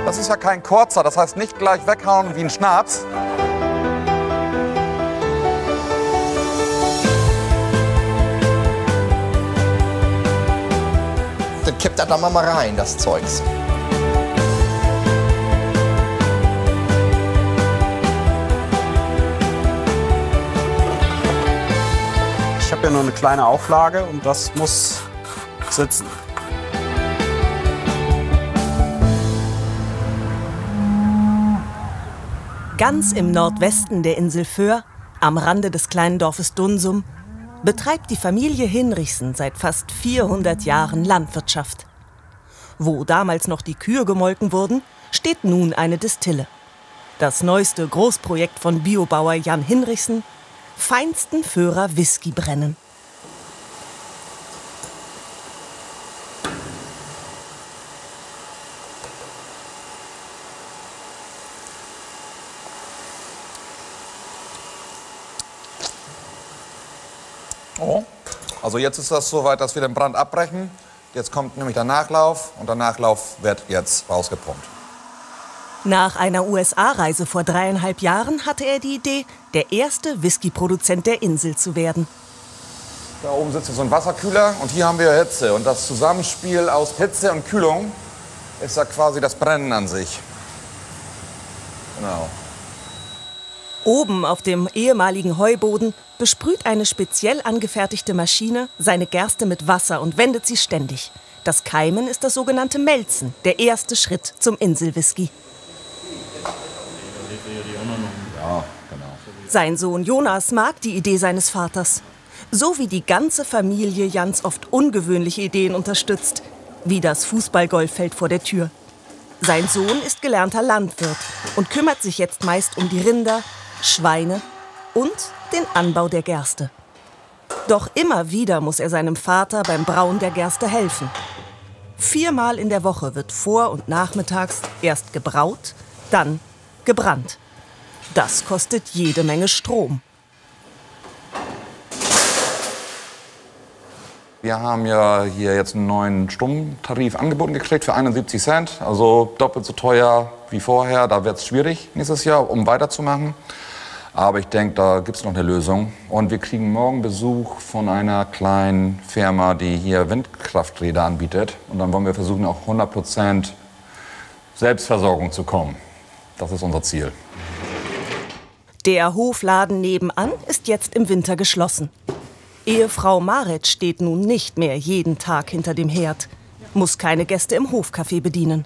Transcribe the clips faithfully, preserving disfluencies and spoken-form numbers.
das ist ja kein kurzer, das heißt nicht gleich weghauen wie ein Schnaps. Dann kippt das da mal rein, das Zeugs. Ich habe ja nur eine kleine Auflage und das muss sitzen. Ganz im Nordwesten der Insel Föhr, am Rande des kleinen Dorfes Dunsum, betreibt die Familie Hinrichsen seit fast vierhundert Jahren Landwirtschaft. Wo damals noch die Kühe gemolken wurden, steht nun eine Distille. Das neueste Großprojekt von Biobauer Jan Hinrichsen: feinsten Föhrer Whisky brennen. Oh. Also jetzt ist das soweit, dass wir den Brand abbrechen. Jetzt kommt nämlich der Nachlauf und der Nachlauf wird jetzt rausgepumpt. Nach einer U S A-Reise vor dreieinhalb Jahren hatte er die Idee, der erste Whisky-Produzent der Insel zu werden. Da oben sitzt so ein Wasserkühler und hier haben wir Hitze. Und das Zusammenspiel aus Hitze und Kühlung ist ja quasi das Brennen an sich. Genau. Oben auf dem ehemaligen Heuboden besprüht eine speziell angefertigte Maschine seine Gerste mit Wasser und wendet sie ständig. Das Keimen ist das sogenannte Melzen, der erste Schritt zum Inselwhisky. Ja, genau. Sein Sohn Jonas mag die Idee seines Vaters. So wie die ganze Familie Jans oft ungewöhnliche Ideen unterstützt, wie das Fußballgolffeld vor der Tür. Sein Sohn ist gelernter Landwirt und kümmert sich jetzt meist um die Rinder, Schweine und den Anbau der Gerste. Doch immer wieder muss er seinem Vater beim Brauen der Gerste helfen. Viermal in der Woche wird vor- und nachmittags erst gebraut, dann gebrannt. Das kostet jede Menge Strom. Wir haben ja hier jetzt einen neuen Stromtarif angeboten gekriegt für einundsiebzig Cent. Also doppelt so teuer wie vorher. Da wird es schwierig nächstes Jahr, um weiterzumachen. Aber ich denke, da gibt es noch eine Lösung. Und wir kriegen morgen Besuch von einer kleinen Firma, die hier Windkrafträder anbietet. Und dann wollen wir versuchen, auf hundert Prozent Selbstversorgung zu kommen. Das ist unser Ziel. Der Hofladen nebenan ist jetzt im Winter geschlossen. Ehefrau Maret steht nun nicht mehr jeden Tag hinter dem Herd, muss keine Gäste im Hofcafé bedienen.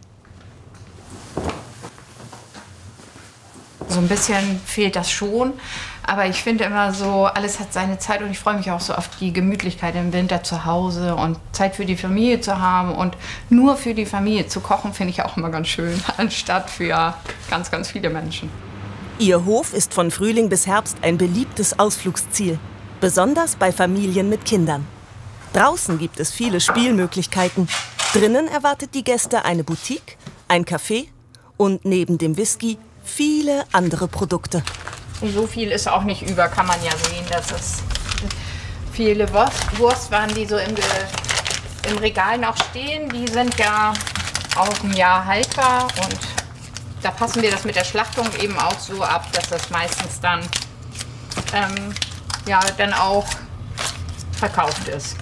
So ein bisschen fehlt das schon, aber ich finde immer so, alles hat seine Zeit und ich freue mich auch so auf die Gemütlichkeit im Winter zu Hause und Zeit für die Familie zu haben und nur für die Familie zu kochen, finde ich auch immer ganz schön, anstatt für ganz, ganz viele Menschen. Ihr Hof ist von Frühling bis Herbst ein beliebtes Ausflugsziel, besonders bei Familien mit Kindern. Draußen gibt es viele Spielmöglichkeiten. Drinnen erwartet die Gäste eine Boutique, ein Café und neben dem Whisky viele andere Produkte. So viel ist auch nicht über, kann man ja sehen, dass es viele Wurst, Wurstwaren, die so im, im Regal noch stehen, die sind ja auch ein Jahr haltbar und da passen wir das mit der Schlachtung eben auch so ab, dass das meistens dann, ähm, ja, dann auch verkauft ist.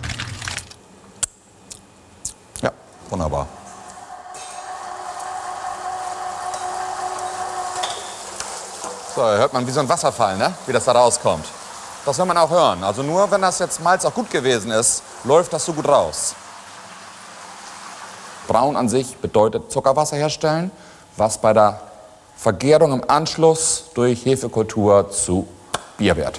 Ja, wunderbar. So, hört man wie so ein Wasserfall, ne? Wie das da rauskommt. Das will man auch hören. Also nur, wenn das jetzt Malz auch gut gewesen ist, läuft das so gut raus. Brauen an sich bedeutet Zuckerwasser herstellen, was bei der Vergärung im Anschluss durch Hefekultur zu Bier wird.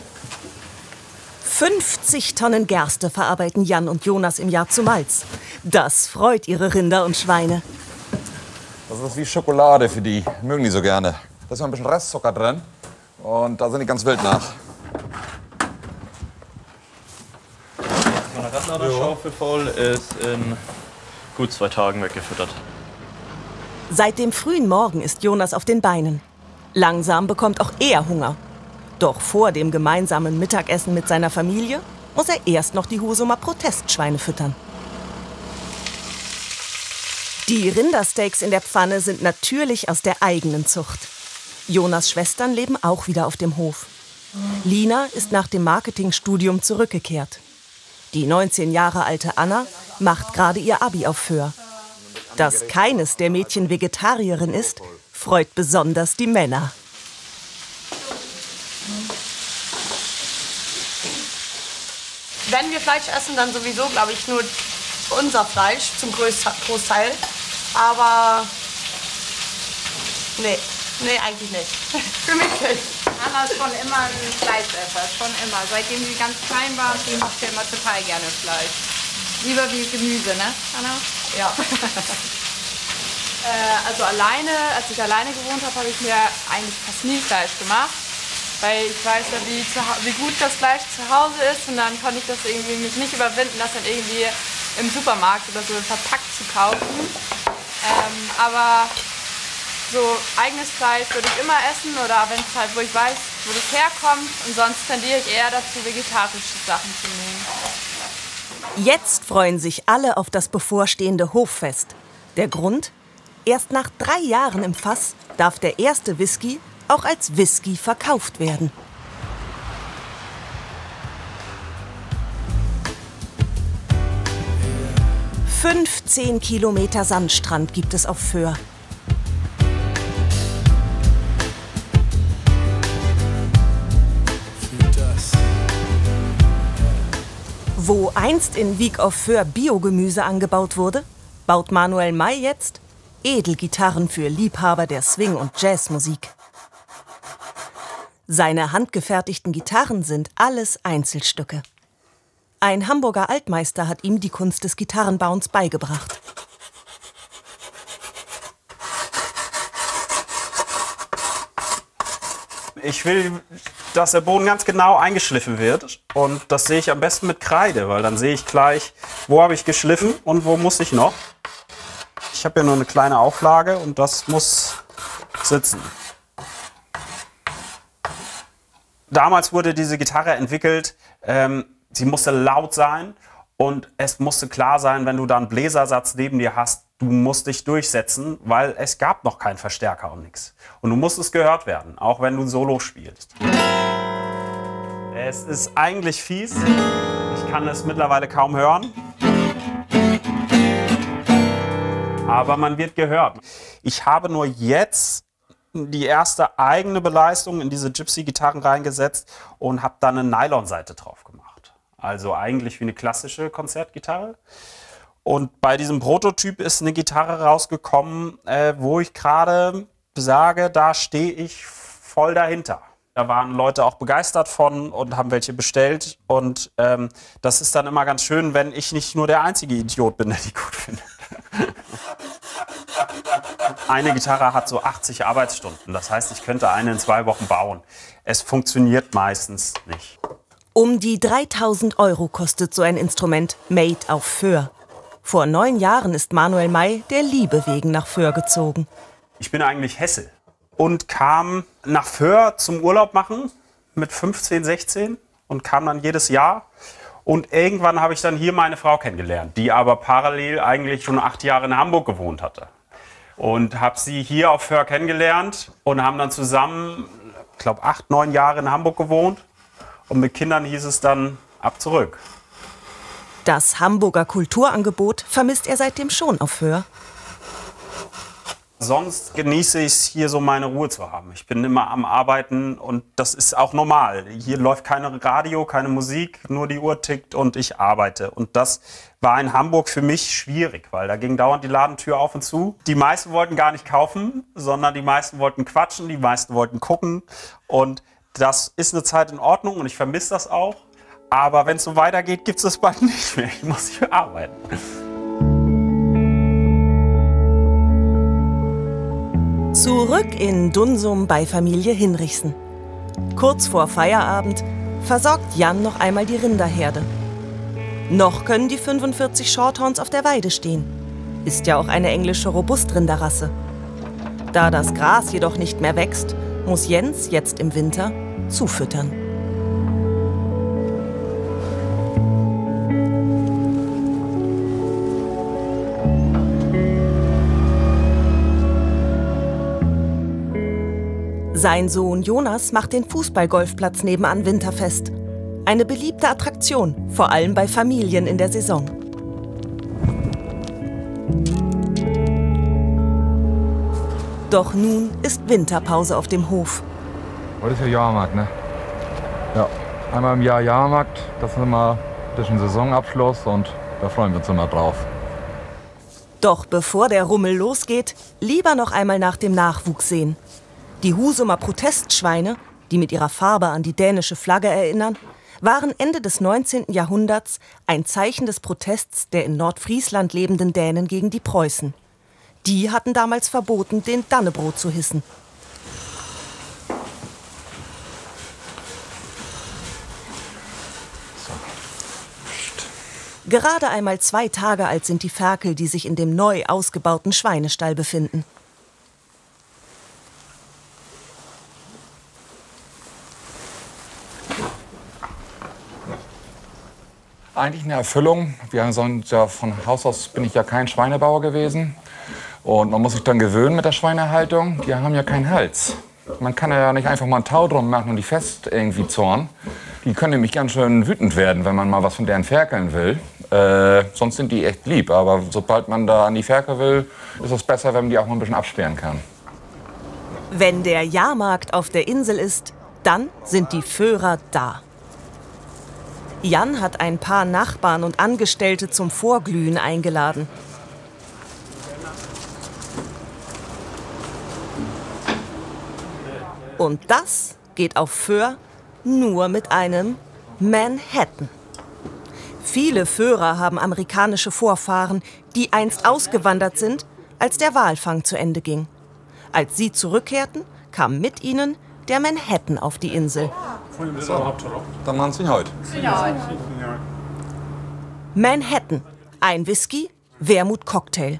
fünfzig Tonnen Gerste verarbeiten Jan und Jonas im Jahr zu Malz. Das freut ihre Rinder und Schweine. Das ist wie Schokolade für die, mögen die so gerne. Da ist noch ein bisschen Restzucker drin und da sind die ganz wild nach. Meine Radladerschaufel voll ist in gut zwei Tagen weggefüttert. Seit dem frühen Morgen ist Jonas auf den Beinen. Langsam bekommt auch er Hunger. Doch vor dem gemeinsamen Mittagessen mit seiner Familie muss er erst noch die Husumer Protestschweine füttern. Die Rindersteaks in der Pfanne sind natürlich aus der eigenen Zucht. Jonas Schwestern leben auch wieder auf dem Hof. Lina ist nach dem Marketingstudium zurückgekehrt. Die neunzehn Jahre alte Anna macht gerade ihr Abi auf Föhr. Dass keines der Mädchen Vegetarierin ist, freut besonders die Männer. Wenn wir Fleisch essen, dann sowieso, glaube ich, nur unser Fleisch zum Großteil. Aber nee, nee, eigentlich nicht. Für mich nicht. Anna ist schon immer ein Fleischesser, schon immer. Seitdem sie ganz klein war, sie macht ja immer total gerne Fleisch. Lieber wie Gemüse, ne, Anna? Ja. äh, also alleine, als ich alleine gewohnt habe, habe ich mir eigentlich fast nie Fleisch gemacht. Weil ich weiß ja, wie, zu, wie gut das Fleisch zu Hause ist. Und dann konnte ich das irgendwie mich nicht überwinden, das dann irgendwie im Supermarkt oder so verpackt zu kaufen. Ähm, aber so eigenes Fleisch würde ich immer essen oder wenn es halt, wo ich weiß, wo das herkommt. Und sonst tendiere ich eher dazu, vegetarische Sachen zu nehmen. Jetzt freuen sich alle auf das bevorstehende Hoffest. Der Grund? Erst nach drei Jahren im Fass darf der erste Whisky auch als Whisky verkauft werden. fünfzehn Kilometer Sandstrand gibt es auf Föhr. Wo einst in Wiek auf Föhr Biogemüse angebaut wurde, baut Manuel May jetzt Edelgitarren für Liebhaber der Swing- und Jazzmusik. Seine handgefertigten Gitarren sind alles Einzelstücke. Ein Hamburger Altmeister hat ihm die Kunst des Gitarrenbauens beigebracht. Ich will, dass der Boden ganz genau eingeschliffen wird. Und das sehe ich am besten mit Kreide, weil dann sehe ich gleich, wo habe ich geschliffen und wo muss ich noch. Ich habe ja nur eine kleine Auflage und das muss sitzen. Damals wurde diese Gitarre entwickelt, ähm, sie musste laut sein und es musste klar sein, wenn du da einen Bläsersatz neben dir hast, du musst dich durchsetzen, weil es gab noch keinen Verstärker und nichts. Und du musstest gehört werden, auch wenn du ein Solo spielst. Es ist eigentlich fies, ich kann es mittlerweile kaum hören, aber man wird gehört. Ich habe nur jetzt die erste eigene Beleistung in diese Gypsy-Gitarren reingesetzt und habe dann eine Nylonseite drauf gemacht. Also eigentlich wie eine klassische Konzertgitarre. Und bei diesem Prototyp ist eine Gitarre rausgekommen, äh, wo ich gerade sage, da stehe ich voll dahinter. Da waren Leute auch begeistert von und haben welche bestellt. Und ähm, das ist dann immer ganz schön, wenn ich nicht nur der einzige Idiot bin, der die gut findet. Eine Gitarre hat so achtzig Arbeitsstunden. Das heißt, ich könnte eine in zwei Wochen bauen. Es funktioniert meistens nicht. Um die dreitausend Euro kostet so ein Instrument made auf Föhr. Vor neun Jahren ist Manuel May der Liebe wegen nach Föhr gezogen. Ich bin eigentlich Hesse und kam nach Föhr zum Urlaub machen mit fünfzehn, sechzehn und kam dann jedes Jahr. Und irgendwann habe ich dann hier meine Frau kennengelernt, die aber parallel eigentlich schon acht Jahre in Hamburg gewohnt hatte. Und habe sie hier auf Föhr kennengelernt und haben dann zusammen, ich glaube, acht, neun Jahre in Hamburg gewohnt. Und mit Kindern hieß es dann ab zurück. Das Hamburger Kulturangebot vermisst er seitdem schon auf Föhr. Sonst genieße ich es, hier so meine Ruhe zu haben. Ich bin immer am Arbeiten und das ist auch normal. Hier läuft kein Radio, keine Musik, nur die Uhr tickt und ich arbeite. Und das war in Hamburg für mich schwierig, weil da ging dauernd die Ladentür auf und zu. Die meisten wollten gar nicht kaufen, sondern die meisten wollten quatschen, die meisten wollten gucken. Und das ist eine Zeit in Ordnung und ich vermisse das auch. Aber wenn es so weitergeht, gibt es das bald nicht mehr. Ich muss hier arbeiten. Zurück in Dunsum bei Familie Hinrichsen. Kurz vor Feierabend versorgt Jan noch einmal die Rinderherde. Noch können die fünfundvierzig Shorthorns auf der Weide stehen. Ist ja auch eine englische Robustrinderrasse. Da das Gras jedoch nicht mehr wächst, muss Jens jetzt im Winter zufüttern. Sein Sohn Jonas macht den Fußballgolfplatz nebenan winterfest. Eine beliebte Attraktion, vor allem bei Familien in der Saison. Doch nun ist Winterpause auf dem Hof. Heute ist ja Jahrmarkt, ne? Ja, einmal im Jahr Jahrmarkt, das ist immer ein bisschen Saisonabschluss und da freuen wir uns immer drauf. Doch bevor der Rummel losgeht, lieber noch einmal nach dem Nachwuchs sehen. Die Husumer Protestschweine, die mit ihrer Farbe an die dänische Flagge erinnern, waren Ende des neunzehnten Jahrhunderts ein Zeichen des Protests der in Nordfriesland lebenden Dänen gegen die Preußen. Die hatten damals verboten, den Dannebrog zu hissen. Gerade einmal zwei Tage alt sind die Ferkel, die sich in dem neu ausgebauten Schweinestall befinden. Eigentlich eine Erfüllung. Wir sind ja von Haus aus bin ich ja kein Schweinebauer gewesen. Und man muss sich dann gewöhnen mit der Schweinehaltung. Die haben ja keinen Hals. Man kann ja nicht einfach mal einen Tau drum machen und die fest irgendwie zorn. Die können nämlich ganz schön wütend werden, wenn man mal was von deren ferkeln will. Äh, sonst sind die echt lieb. Aber sobald man da an die Ferkel will, ist es besser, wenn man die auch mal ein bisschen absperren kann. Wenn der Jahrmarkt auf der Insel ist, dann sind die Föhrer da. Jan hat ein paar Nachbarn und Angestellte zum Vorglühen eingeladen. Und das geht auf Föhr nur mit einem Manhattan. Viele Föhrer haben amerikanische Vorfahren, die einst ausgewandert sind, als der Walfang zu Ende ging. Als sie zurückkehrten, kam mit ihnen der Manhattan auf die Insel. So, dann machen Sie heute. Manhattan, ein Whisky, Wermut-Cocktail.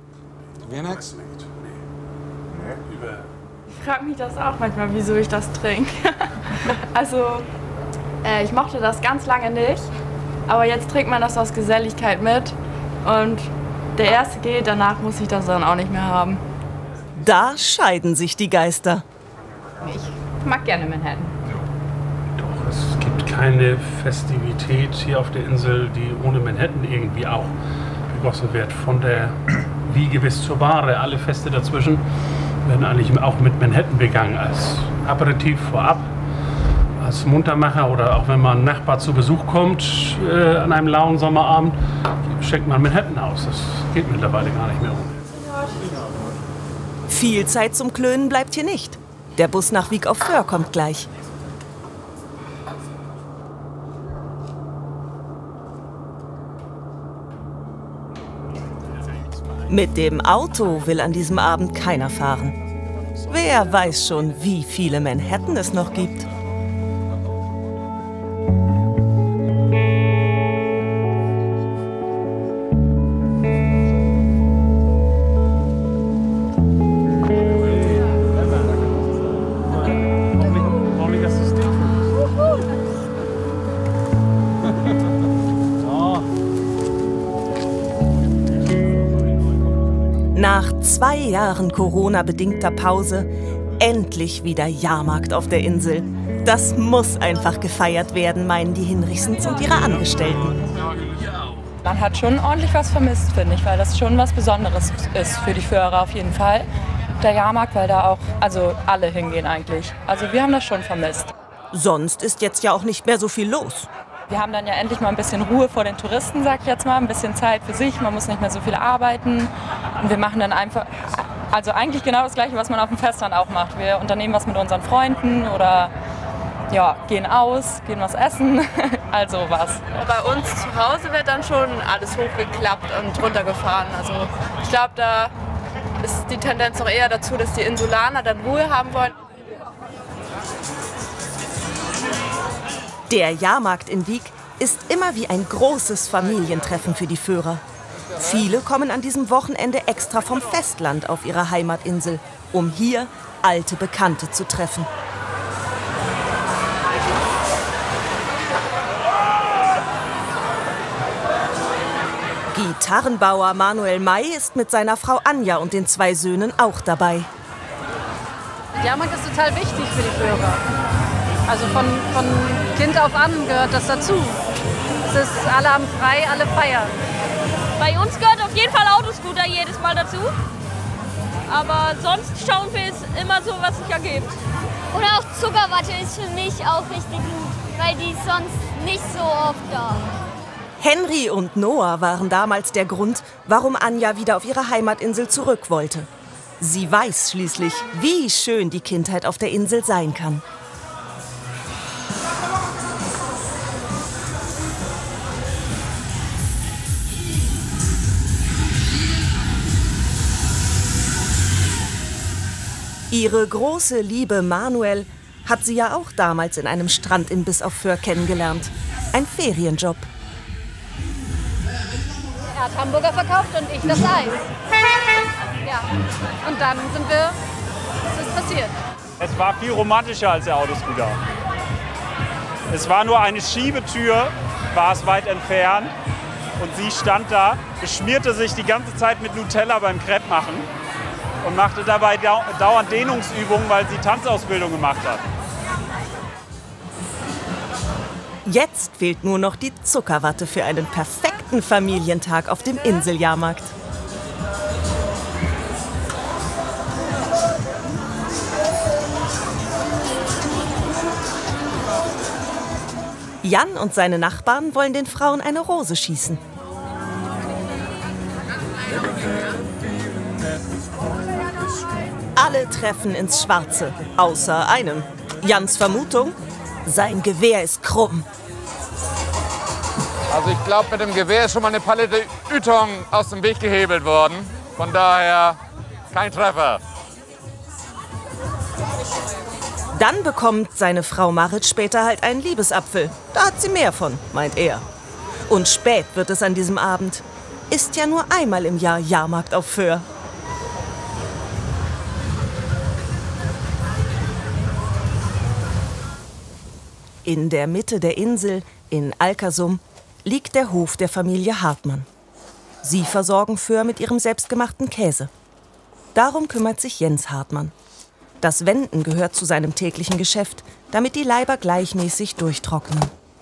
Ich frage mich das auch manchmal, wieso ich das trinke. Also, äh, ich mochte das ganz lange nicht, aber jetzt trinkt man das aus Geselligkeit mit und der erste geht, danach muss ich das dann auch nicht mehr haben. Da scheiden sich die Geister. Ich mag gerne Manhattan. Doch, es gibt keine Festivität hier auf der Insel, die ohne Manhattan irgendwie auch begossen wird. Von der Wiege bis zur Bahre, alle Feste dazwischen werden eigentlich auch mit Manhattan begangen. Als Aperitif vorab, als Muntermacher oder auch wenn mal ein Nachbar zu Besuch kommt äh, an einem lauen Sommerabend, schenkt man Manhattan aus. Das geht mittlerweile gar nicht mehr ohne. Viel Zeit zum Klönen bleibt hier nicht. Der Bus nach Wiek auf Föhr kommt gleich. Mit dem Auto will an diesem Abend keiner fahren. Wer weiß schon, wie viele Manhattan es noch gibt. Nach zwei Jahren Corona-bedingter Pause endlich wieder Jahrmarkt auf der Insel. Das muss einfach gefeiert werden, meinen die Hinrichsens und ihre Angestellten. Man hat schon ordentlich was vermisst, finde ich, weil das schon was Besonderes ist für die Föhrer auf jeden Fall. Der Jahrmarkt, weil da auch also alle hingehen eigentlich. Also wir haben das schon vermisst. Sonst ist jetzt ja auch nicht mehr so viel los. Wir haben dann ja endlich mal ein bisschen Ruhe vor den Touristen, sag ich jetzt mal, ein bisschen Zeit für sich, man muss nicht mehr so viel arbeiten und wir machen dann einfach, also eigentlich genau das Gleiche, was man auf dem Festland auch macht. Wir unternehmen was mit unseren Freunden oder ja, gehen aus, gehen was essen, also was. Bei uns zu Hause wird dann schon alles hochgeklappt und runtergefahren. Also ich glaube, da ist die Tendenz auch eher dazu, dass die Insulaner dann Ruhe haben wollen. Der Jahrmarkt in Wiek ist immer wie ein großes Familientreffen für die Föhrer. Viele kommen an diesem Wochenende extra vom Festland auf ihre Heimatinsel, um hier alte Bekannte zu treffen. Gitarrenbauer Manuel May ist mit seiner Frau Anja und den zwei Söhnen auch dabei. Jahrmarkt ist total wichtig für die Föhrer. Also von, von Kind auf an gehört das dazu. Es ist, alle haben frei, alle feiern. Bei uns gehört auf jeden Fall Autoscooter jedes Mal dazu. Aber sonst schauen wir es immer so, was sich ergibt. Und auch Zuckerwatte ist für mich auch richtig gut, weil die ist sonst nicht so oft da. Henry und Noah waren damals der Grund, warum Anja wieder auf ihre Heimatinsel zurück wollte. Sie weiß schließlich, wie schön die Kindheit auf der Insel sein kann. Ihre große Liebe Manuel hat sie ja auch damals in einem Strandimbiss auf Föhr kennengelernt. Ein Ferienjob. Er hat Hamburger verkauft und ich das Eis. Ja, und dann sind wir, es ist passiert. Es war viel romantischer als der Autoscooter. Es war nur eine Schiebetür, war es weit entfernt. Und sie stand da, beschmierte sich die ganze Zeit mit Nutella beim Crepe machen und machte dabei dauernd Dehnungsübungen, weil sie Tanzausbildung gemacht hat. Jetzt fehlt nur noch die Zuckerwatte für einen perfekten Familientag auf dem Inseljahrmarkt. Jan und seine Nachbarn wollen den Frauen eine Rose schießen. Alle treffen ins Schwarze, außer einem. Jans Vermutung: sein Gewehr ist krumm. Also ich glaube, mit dem Gewehr ist schon mal eine Palette Ytong aus dem Weg gehebelt worden. Von daher kein Treffer. Dann bekommt seine Frau Marit später halt einen Liebesapfel. Da hat sie mehr von, meint er. Und spät wird es an diesem Abend. Ist ja nur einmal im Jahr Jahrmarkt auf Föhr. In der Mitte der Insel, in Alkersum, liegt der Hof der Familie Hartmann. Sie versorgen Föhr mit ihrem selbstgemachten Käse. Darum kümmert sich Jens Hartmann. Das Wenden gehört zu seinem täglichen Geschäft, damit die Leiber gleichmäßig durchtrocknen.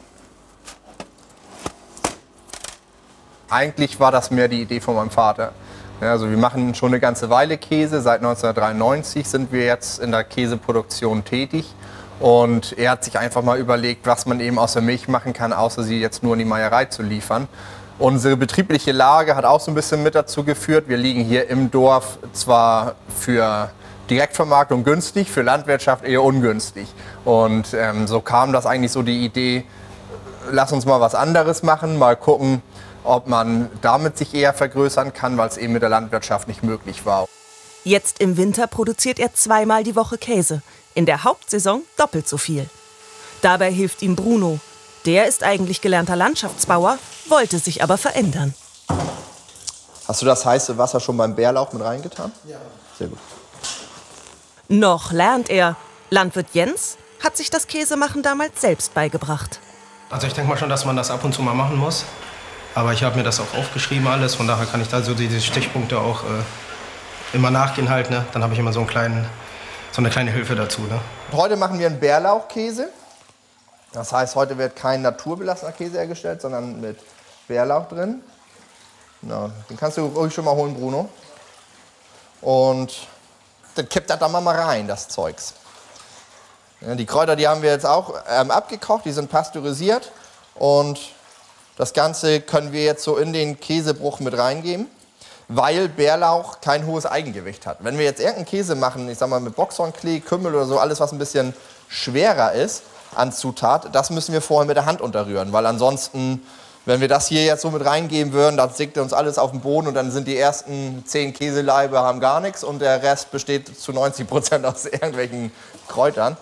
Eigentlich war das mehr die Idee von meinem Vater. Ja, also wir machen schon eine ganze Weile Käse. Seit neunzehnhundertdreiundneunzig sind wir jetzt in der Käseproduktion tätig. Und er hat sich einfach mal überlegt, was man eben aus der Milch machen kann, außer sie jetzt nur in die Meierei zu liefern. Unsere betriebliche Lage hat auch so ein bisschen mit dazu geführt. Wir liegen hier im Dorf zwar für Direktvermarktung günstig, für Landwirtschaft eher ungünstig. Und ähm, so kam das eigentlich so die Idee, lass uns mal was anderes machen, mal gucken, ob man damit sich eher vergrößern kann, weil es eben mit der Landwirtschaft nicht möglich war. Jetzt im Winter produziert er zweimal die Woche Käse. In der Hauptsaison doppelt so viel. Dabei hilft ihm Bruno. Der ist eigentlich gelernter Landschaftsbauer, wollte sich aber verändern. Hast du das heiße Wasser schon beim Bärlauch mit reingetan? Ja. Sehr gut. Noch lernt er. Landwirt Jens hat sich das Käsemachen damals selbst beigebracht. Also ich denke mal schon, dass man das ab und zu mal machen muss. Aber ich habe mir das auch aufgeschrieben alles. Von daher kann ich da so diese Stichpunkte auch äh, immer nachgehen halt. Ne? Dann habe ich immer so, einen kleinen, so eine kleine Hilfe dazu. Ne? Heute machen wir einen Bärlauchkäse. Das heißt, heute wird kein naturbelassener Käse hergestellt, sondern mit Bärlauch drin. Na, den kannst du ruhig schon mal holen, Bruno. Und dann kippt das da mal rein, das Zeugs. Ja, die Kräuter, die haben wir jetzt auch ähm, abgekocht, die sind pasteurisiert. Und das Ganze können wir jetzt so in den Käsebruch mit reingeben, weil Bärlauch kein hohes Eigengewicht hat. Wenn wir jetzt irgendeinen Käse machen, ich sag mal mit Boxhornklee, Kümmel oder so, alles was ein bisschen schwerer ist an Zutat, das müssen wir vorher mit der Hand unterrühren, weil ansonsten, wenn wir das hier jetzt so mit reingeben würden, dann sinkt uns alles auf den Boden und dann sind die ersten zehn Käseleibe haben gar nichts und der Rest besteht zu neunzig Prozent aus irgendwelchen Kräutern.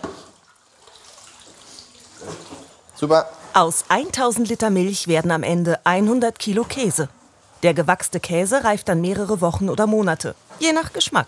Super. Aus tausend Liter Milch werden am Ende hundert Kilo Käse. Der gewachste Käse reift dann mehrere Wochen oder Monate, je nach Geschmack.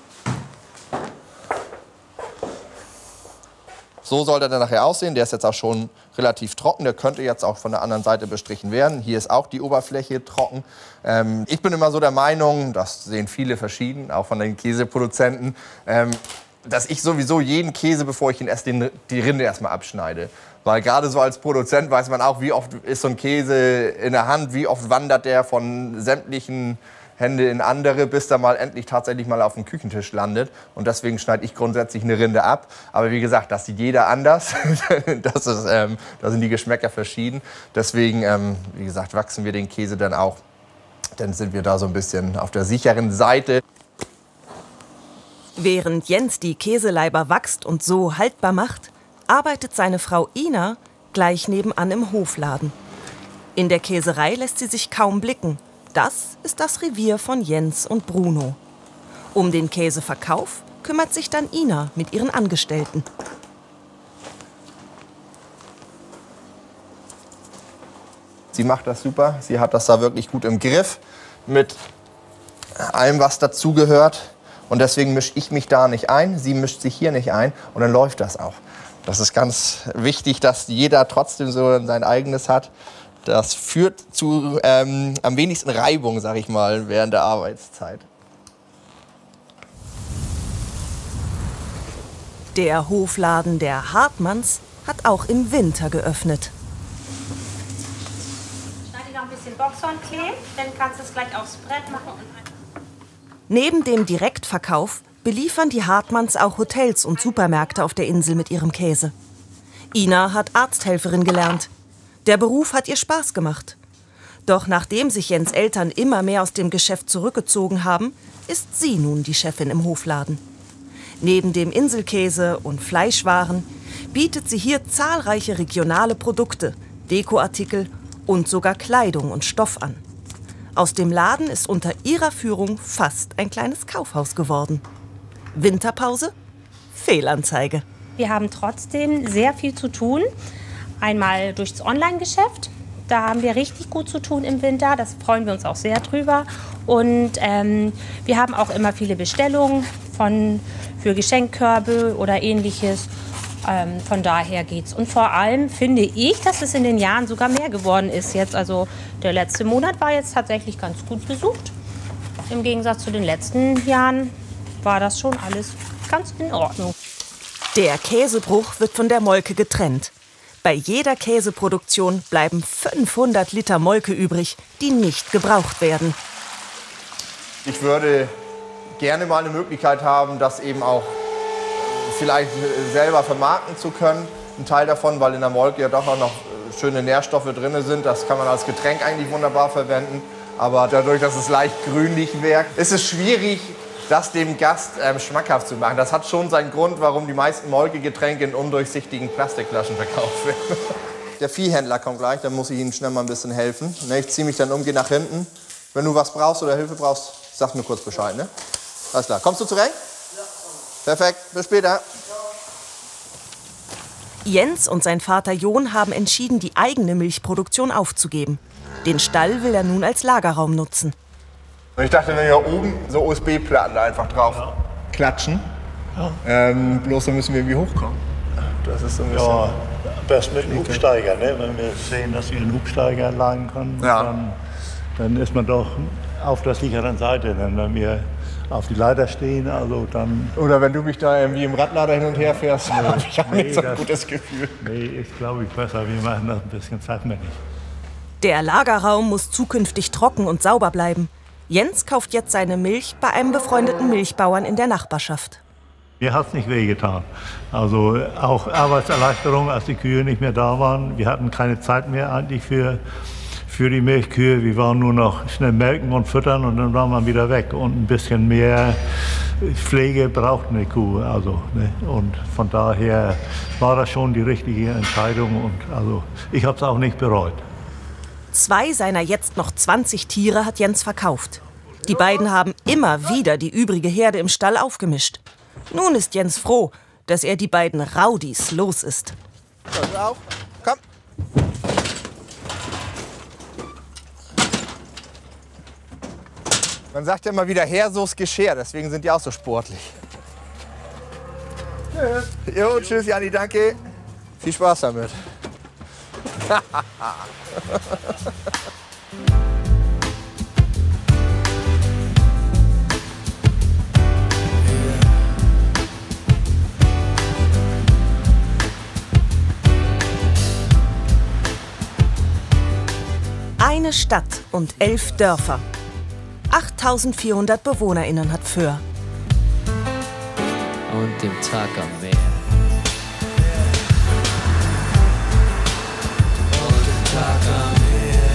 So soll der dann nachher aussehen. Der ist jetzt auch schon relativ trocken. Der könnte jetzt auch von der anderen Seite bestrichen werden. Hier ist auch die Oberfläche trocken. Ähm, ich bin immer so der Meinung, das sehen viele verschieden, auch von den Käseproduzenten, ähm, dass ich sowieso jeden Käse, bevor ich ihn esse, den, die Rinde erstmal abschneide. Weil gerade so als Produzent weiß man auch, wie oft ist so ein Käse in der Hand, wie oft wandert der von sämtlichen Hände in andere, bis er mal endlich tatsächlich mal auf dem Küchentisch landet. Und deswegen schneide ich grundsätzlich eine Rinde ab. Aber wie gesagt, das sieht jeder anders. das ist, ähm, da sind die Geschmäcker verschieden. Deswegen, ähm, wie gesagt, wachsen wir den Käse dann auch. Dann sind wir da so ein bisschen auf der sicheren Seite. Während Jens die Käseleiber wachst und so haltbar macht, arbeitet seine Frau Ina gleich nebenan im Hofladen. In der Käserei lässt sie sich kaum blicken. Das ist das Revier von Jens und Bruno. Um den Käseverkauf kümmert sich dann Ina mit ihren Angestellten. Sie macht das super. Sie hat das da wirklich gut im Griff mit allem, was dazugehört. Und deswegen mische ich mich da nicht ein. Sie mischt sich hier nicht ein. Und dann läuft das auch. Das ist ganz wichtig, dass jeder trotzdem so sein eigenes hat. Das führt zu ähm, am wenigsten Reibung, sag ich mal, während der Arbeitszeit. Der Hofladen der Hartmanns hat auch im Winter geöffnet. Schneide noch ein bisschen Boxhornklee, dann kannst du es gleich aufs Brett machen. Und Neben dem Direktverkauf beliefern die Hartmanns auch Hotels und Supermärkte auf der Insel mit ihrem Käse. Ina hat Arzthelferin gelernt. Der Beruf hat ihr Spaß gemacht. Doch nachdem sich Jens' Eltern immer mehr aus dem Geschäft zurückgezogen haben, ist sie nun die Chefin im Hofladen. Neben dem Inselkäse und Fleischwaren bietet sie hier zahlreiche regionale Produkte, Dekoartikel und sogar Kleidung und Stoff an. Aus dem Laden ist unter ihrer Führung fast ein kleines Kaufhaus geworden. Winterpause? Fehlanzeige. wir haben trotzdem sehr viel zu tun. Einmal durchs Online-Geschäft. Da haben wir richtig gut zu tun im Winter. Das freuen wir uns auch sehr drüber. Und ähm, wir haben auch immer viele Bestellungen von, für Geschenkkörbe oder Ähnliches. Ähm, von daher geht's. Und vor allem finde ich, dass es in den Jahren sogar mehr geworden ist jetzt. Also der letzte Monat war jetzt tatsächlich ganz gut besucht. Im Gegensatz zu den letzten Jahren war das schon alles ganz in Ordnung. Der Käsebruch wird von der Molke getrennt. Bei jeder Käseproduktion bleiben fünfhundert Liter Molke übrig, die nicht gebraucht werden. Ich würde gerne mal eine Möglichkeit haben, das eben auch vielleicht selber vermarkten zu können. Ein Teil davon, weil in der Molke ja doch auch noch schöne Nährstoffe drin sind. Das kann man als Getränk eigentlich wunderbar verwenden. Aber dadurch, dass es leicht grünlich wirkt, ist es schwierig, das dem Gast ähm, schmackhaft zu machen. Das hat schon seinen Grund, warum die meisten Molkegetränke in undurchsichtigen Plastikflaschen verkauft werden. Der Viehhändler kommt gleich, dann muss ich Ihnen schnell mal ein bisschen helfen. Ich ziehe mich dann um, gehe nach hinten. Wenn du was brauchst oder Hilfe brauchst, sag mir kurz Bescheid. Ne? Alles klar. Kommst du zurecht? Ja. Perfekt. Bis später. Jens und sein Vater John haben entschieden, die eigene Milchproduktion aufzugeben. Den Stall will er nun als Lagerraum nutzen. Ich dachte, wenn wir oben so U S B-Platten einfach drauf ja. klatschen, ja. Ähm, bloß dann müssen wir irgendwie hochkommen. Das ist so ein bisschen ja, best mit einem Hubsteiger, ne? Wenn wir sehen, dass wir einen Hubsteiger leihen können, ja. dann, dann ist man doch auf der sicheren Seite. Denn wenn wir auf die Leiter stehen, also dann... Oder wenn du mich da irgendwie im Radlader hin und her fährst, nee, habe ich auch nee, nicht so ein das, gutes Gefühl. Nee, ich glaube ich besser, wir machen das ein bisschen zeitmännig. Der Lagerraum muss zukünftig trocken und sauber bleiben. Jens kauft jetzt seine Milch bei einem befreundeten Milchbauern in der Nachbarschaft. Mir hat es nicht wehgetan. Also auch Arbeitserleichterung, als die Kühe nicht mehr da waren. Wir hatten keine Zeit mehr eigentlich für, für die Milchkühe. Wir waren nur noch schnell melken und füttern und dann war man wieder weg. Und ein bisschen mehr Pflege braucht eine Kuh. Also, ne? Und von daher war das schon die richtige Entscheidung. Und also ich habe es auch nicht bereut. Zwei seiner jetzt noch zwanzig Tiere hat Jens verkauft. Die beiden haben immer wieder die übrige Herde im Stall aufgemischt. Nun ist Jens froh, dass er die beiden Rowdies los ist. So, auf. Komm. Man sagt ja immer wieder Herr, so's Geschirr, deswegen sind die auch so sportlich. Tschüss. Jo, tschüss, Janni, danke. Viel Spaß damit. Eine Stadt und elf Dörfer. achttausendvierhundert BewohnerInnen hat Föhr. Und dem Tag am Meer. Und dem Tag am Meer.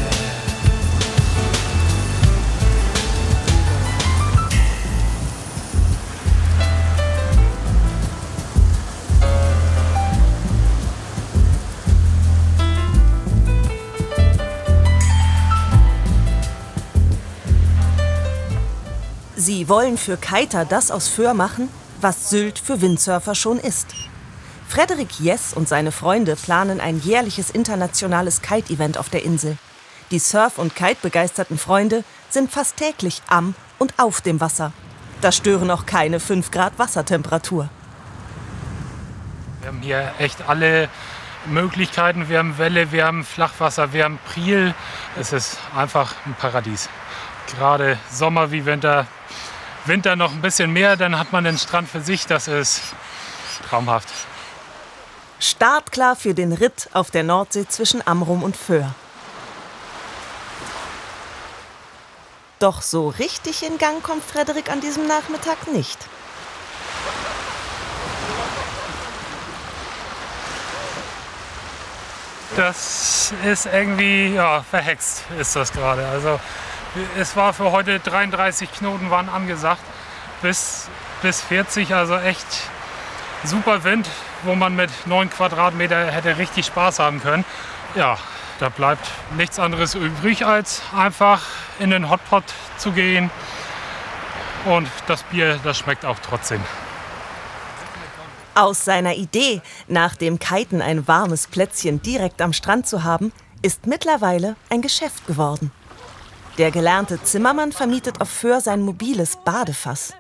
Sie wollen für Kiter das aus Föhr machen, was Sylt für Windsurfer schon ist. Frederik Jess und seine Freunde planen ein jährliches internationales Kite-Event auf der Insel. Die Surf- und Kite-begeisterten Freunde sind fast täglich am und auf dem Wasser. Da stören auch keine fünf Grad Wassertemperatur. Wir haben hier echt alle Möglichkeiten. Wir haben Welle, wir haben Flachwasser, wir haben Priel. Es ist einfach ein Paradies. Gerade Sommer wie Winter. Winter noch ein bisschen mehr, dann hat man den Strand für sich. Das ist traumhaft. Startklar für den Ritt auf der Nordsee zwischen Amrum und Föhr. Doch so richtig in Gang kommt Frederik an diesem Nachmittag nicht. Das ist irgendwie, ja, verhext ist das gerade. Also es war für heute dreiunddreißig Knoten waren angesagt, bis, bis vierzig, also echt super Wind, wo man mit neun Quadratmeter hätte richtig Spaß haben können. Ja, da bleibt nichts anderes übrig, als einfach in den Hotpot zu gehen. Und das Bier, das schmeckt auch trotzdem. Aus seiner Idee, nach dem Kiten ein warmes Plätzchen direkt am Strand zu haben, ist mittlerweile ein Geschäft geworden. Der gelernte Zimmermann vermietet auf Föhr sein mobiles Badefass.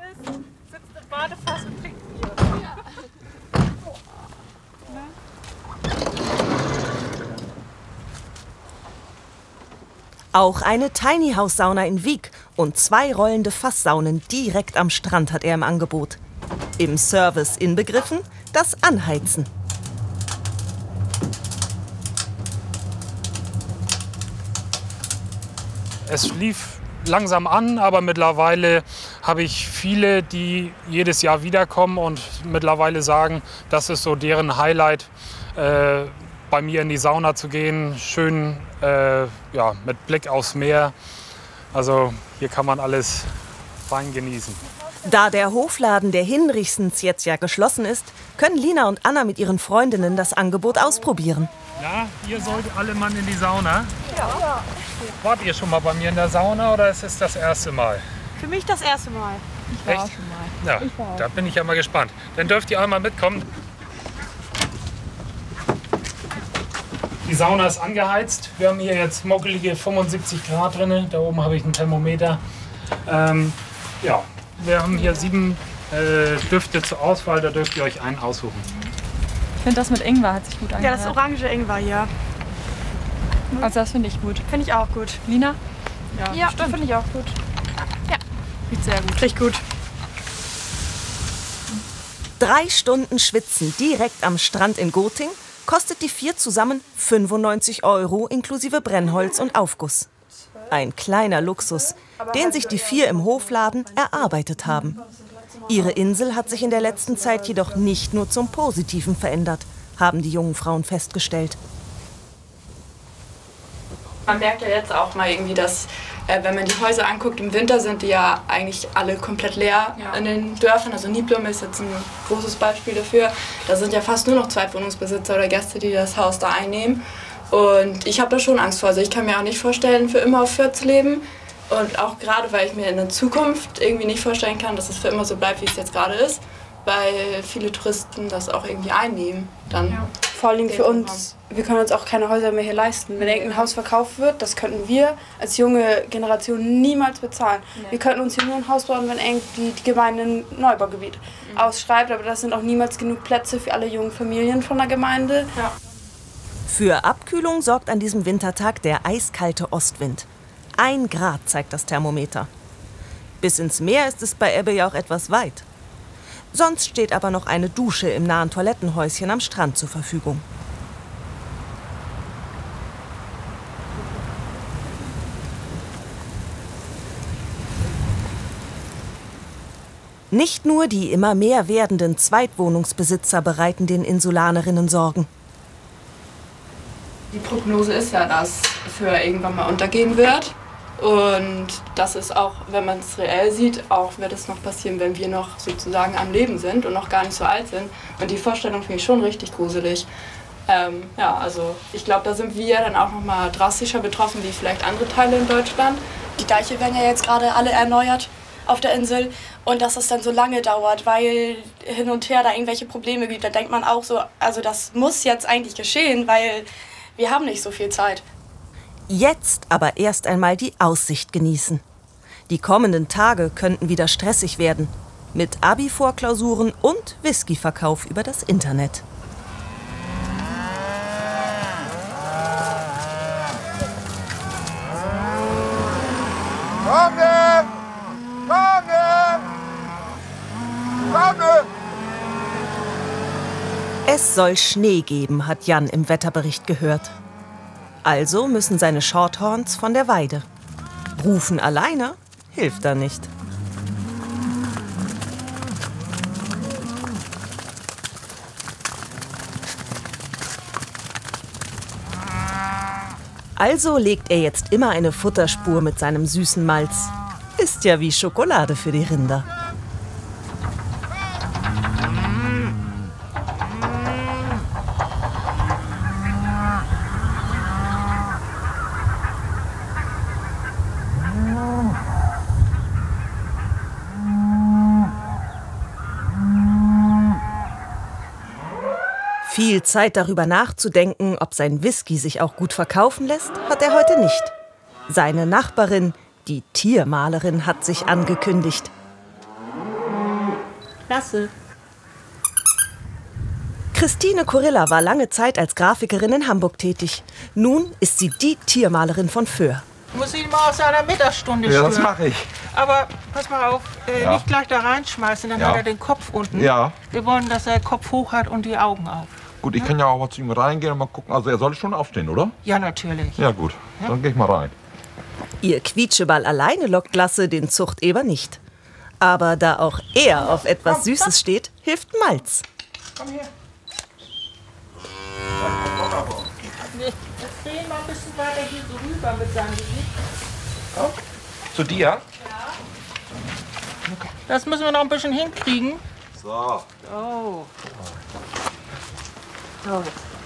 Auch eine Tiny House Sauna in Wiek und zwei rollende Fasssaunen direkt am Strand hat er im Angebot. Im Service inbegriffen das Anheizen. Es lief langsam an, aber mittlerweile habe ich viele, die jedes Jahr wiederkommen und mittlerweile sagen, das ist so deren Highlight, äh, bei mir in die Sauna zu gehen, schön äh, ja, mit Blick aufs Meer. Also hier kann man alles fein genießen. Da der Hofladen der Hinrichsens jetzt ja geschlossen ist, können Lina und Anna mit ihren Freundinnen das Angebot ausprobieren. Ja, ihr sollt alle Mann in die Sauna. Ja. Wart ihr schon mal bei mir in der Sauna oder ist es das erste Mal? Für mich das erste Mal. Ich war Echt? Schon mal. Ja, ich war. Da bin ich ja mal gespannt. Dann dürft ihr einmal mitkommen. Die Sauna ist angeheizt. Wir haben hier jetzt mockelige fünfundsiebzig Grad drin. Da oben habe ich ein Thermometer. Ähm, ja, wir haben hier sieben äh, Düfte zur Auswahl. Da dürft ihr euch einen aussuchen. Ich finde das mit Ingwer hat sich gut angehört. Ja, das orange Ingwer hier. Also das finde ich gut. Finde ich auch gut. Lina? Ja, ja finde ich auch gut. Ja, riecht sehr gut. Riecht gut. Drei Stunden Schwitzen direkt am Strand in Goting kostet die vier zusammen fünfundneunzig Euro inklusive Brennholz und Aufguss. Ein kleiner Luxus, den sich die vier im Hofladen erarbeitet haben. Ihre Insel hat sich in der letzten Zeit jedoch nicht nur zum Positiven verändert, haben die jungen Frauen festgestellt. Man merkt ja jetzt auch mal irgendwie, dass, äh, wenn man die Häuser anguckt, im Winter sind die ja eigentlich alle komplett leer ja. in den Dörfern. Also Niblum ist jetzt ein großes Beispiel dafür. Da sind ja fast nur noch Zweitwohnungsbesitzer oder Gäste, die das Haus da einnehmen. Und ich habe da schon Angst vor. Also ich kann mir auch nicht vorstellen, für immer auf Föhr zu leben. Und auch gerade, weil ich mir in der Zukunft irgendwie nicht vorstellen kann, dass es für immer so bleibt, wie es jetzt gerade ist. Weil viele Touristen das auch irgendwie einnehmen. Dann ja. Vor allem für uns, wir können uns auch keine Häuser mehr hier leisten. Wenn irgendein Haus verkauft wird, das könnten wir als junge Generation niemals bezahlen. Nee. Wir könnten uns hier nur ein Haus bauen, wenn irgendwie die Gemeinde ein Neubaugebiet mhm. ausschreibt. Aber das sind auch niemals genug Plätze für alle jungen Familien von der Gemeinde. Ja. Für Abkühlung sorgt an diesem Wintertag der eiskalte Ostwind. Ein Grad zeigt das Thermometer. Bis ins Meer ist es bei Ebbe ja auch etwas weit. Sonst steht aber noch eine Dusche im nahen Toilettenhäuschen am Strand zur Verfügung. Nicht nur die immer mehr werdenden Zweitwohnungsbesitzer bereiten den Insulanerinnen Sorgen. Die Prognose ist ja, dass Föhr irgendwann mal untergehen wird. Und das ist auch, wenn man es reell sieht, auch wird es noch passieren, wenn wir noch sozusagen am Leben sind und noch gar nicht so alt sind. Und die Vorstellung finde ich schon richtig gruselig. Ähm, ja, also ich glaube, da sind wir dann auch noch mal drastischer betroffen wie vielleicht andere Teile in Deutschland. Die Deiche werden ja jetzt gerade alle erneuert auf der Insel und dass es dann so lange dauert, weil hin und her da irgendwelche Probleme gibt, da denkt man auch so, also das muss jetzt eigentlich geschehen, weil wir haben nicht so viel Zeit. Jetzt aber erst einmal die Aussicht genießen. Die kommenden Tage könnten wieder stressig werden, mit Abi-Vorklausuren und Whisky-Verkauf über das Internet. Komme! Komme! Komme! Es soll Schnee geben, hat Jan im Wetterbericht gehört. Also müssen seine Shorthorns von der Weide. Rufen alleine hilft da nicht. Also legt er jetzt immer eine Futterspur mit seinem süßen Malz. Ist ja wie Schokolade für die Rinder. Viel Zeit darüber nachzudenken, ob sein Whisky sich auch gut verkaufen lässt, hat er heute nicht. Seine Nachbarin, die Tiermalerin, hat sich angekündigt. Klasse. Christine Kurilla war lange Zeit als Grafikerin in Hamburg tätig. Nun ist sie die Tiermalerin von Föhr. Muss ihn mal aus seiner Mittagsstunde Ja, stören. das mache ich. Aber pass mal auf, äh, Ja. nicht gleich da reinschmeißen, dann Ja. hat er den Kopf unten. Ja. Wir wollen, dass er den Kopf hoch hat und die Augen auf. Gut, ich kann ja auch mal zu ihm reingehen und mal gucken. Also er soll schon aufstehen, oder? Ja, natürlich. Ja gut, dann gehe ich mal rein. Ihr Quietscheball alleine lockt Lasse den Zuchteber nicht. Aber da auch er auf etwas Süßes steht, hilft Malz. Komm her. Jetzt dreh mal ein bisschen weiter hier so rüber mit seinem Gesicht. Komm. Zu dir? Das müssen wir noch ein bisschen hinkriegen. So. Oh. So.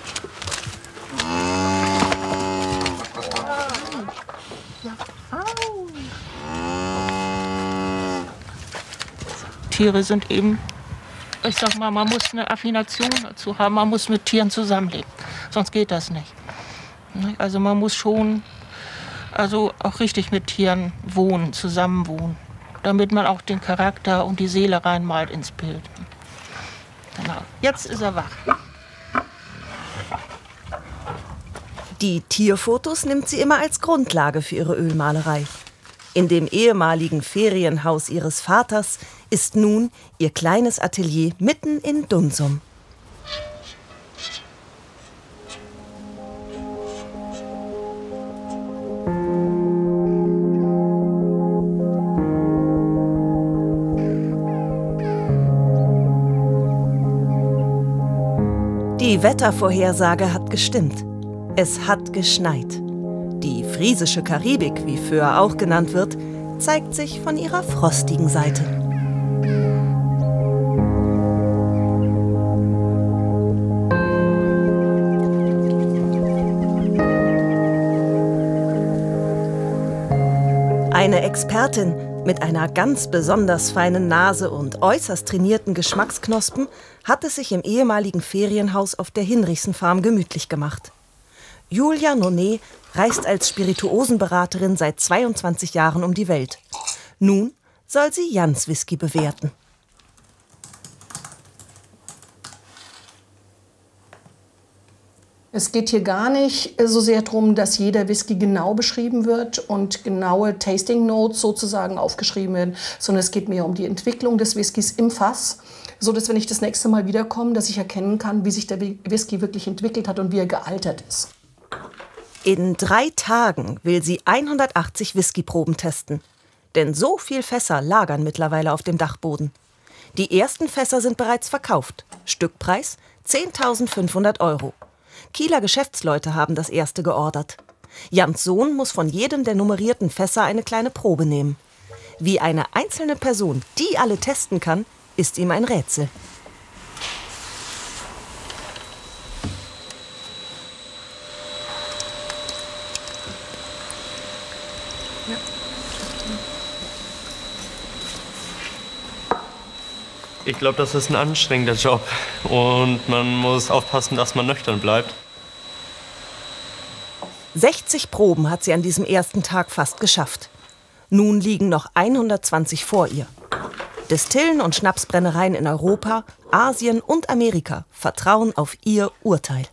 Tiere sind eben, ich sag mal, man muss eine Affination dazu haben, man muss mit Tieren zusammenleben, sonst geht das nicht. Also man muss schon, also auch richtig mit Tieren wohnen, zusammenwohnen, damit man auch den Charakter und die Seele reinmalt ins Bild. Genau. Jetzt ist er wach. Die Tierfotos nimmt sie immer als Grundlage für ihre Ölmalerei. In dem ehemaligen Ferienhaus ihres Vaters ist nun ihr kleines Atelier mitten in Dunsum. Die Wettervorhersage hat gestimmt. Es hat geschneit. Die friesische Karibik, wie Föhr auch genannt wird, zeigt sich von ihrer frostigen Seite. Eine Expertin mit einer ganz besonders feinen Nase und äußerst trainierten Geschmacksknospen hat es sich im ehemaligen Ferienhaus auf der Hinrichsen-Farm gemütlich gemacht. Julia Nonet reist als Spirituosenberaterin seit zweiundzwanzig Jahren um die Welt. Nun soll sie Jans Whisky bewerten. Es geht hier gar nicht so sehr darum, dass jeder Whisky genau beschrieben wird und genaue Tasting Notes sozusagen aufgeschrieben werden, sondern es geht mehr um die Entwicklung des Whiskys im Fass, so dass wenn ich das nächste Mal wiederkomme, dass ich erkennen kann, wie sich der Whisky wirklich entwickelt hat und wie er gealtert ist. In drei Tagen will sie hundertachtzig Whiskyproben testen. Denn so viel Fässer lagern mittlerweile auf dem Dachboden. Die ersten Fässer sind bereits verkauft. Stückpreis zehntausendfünfhundert Euro. Kieler Geschäftsleute haben das erste geordert. Jans Sohn muss von jedem der nummerierten Fässer eine kleine Probe nehmen. Wie eine einzelne Person die alle testen kann, ist ihm ein Rätsel. Ich glaube, das ist ein anstrengender Job und man muss aufpassen, dass man nüchtern bleibt. sechzig Proben hat sie an diesem ersten Tag fast geschafft. Nun liegen noch hundertzwanzig vor ihr. Destillen und Schnapsbrennereien in Europa, Asien und Amerika vertrauen auf ihr Urteil.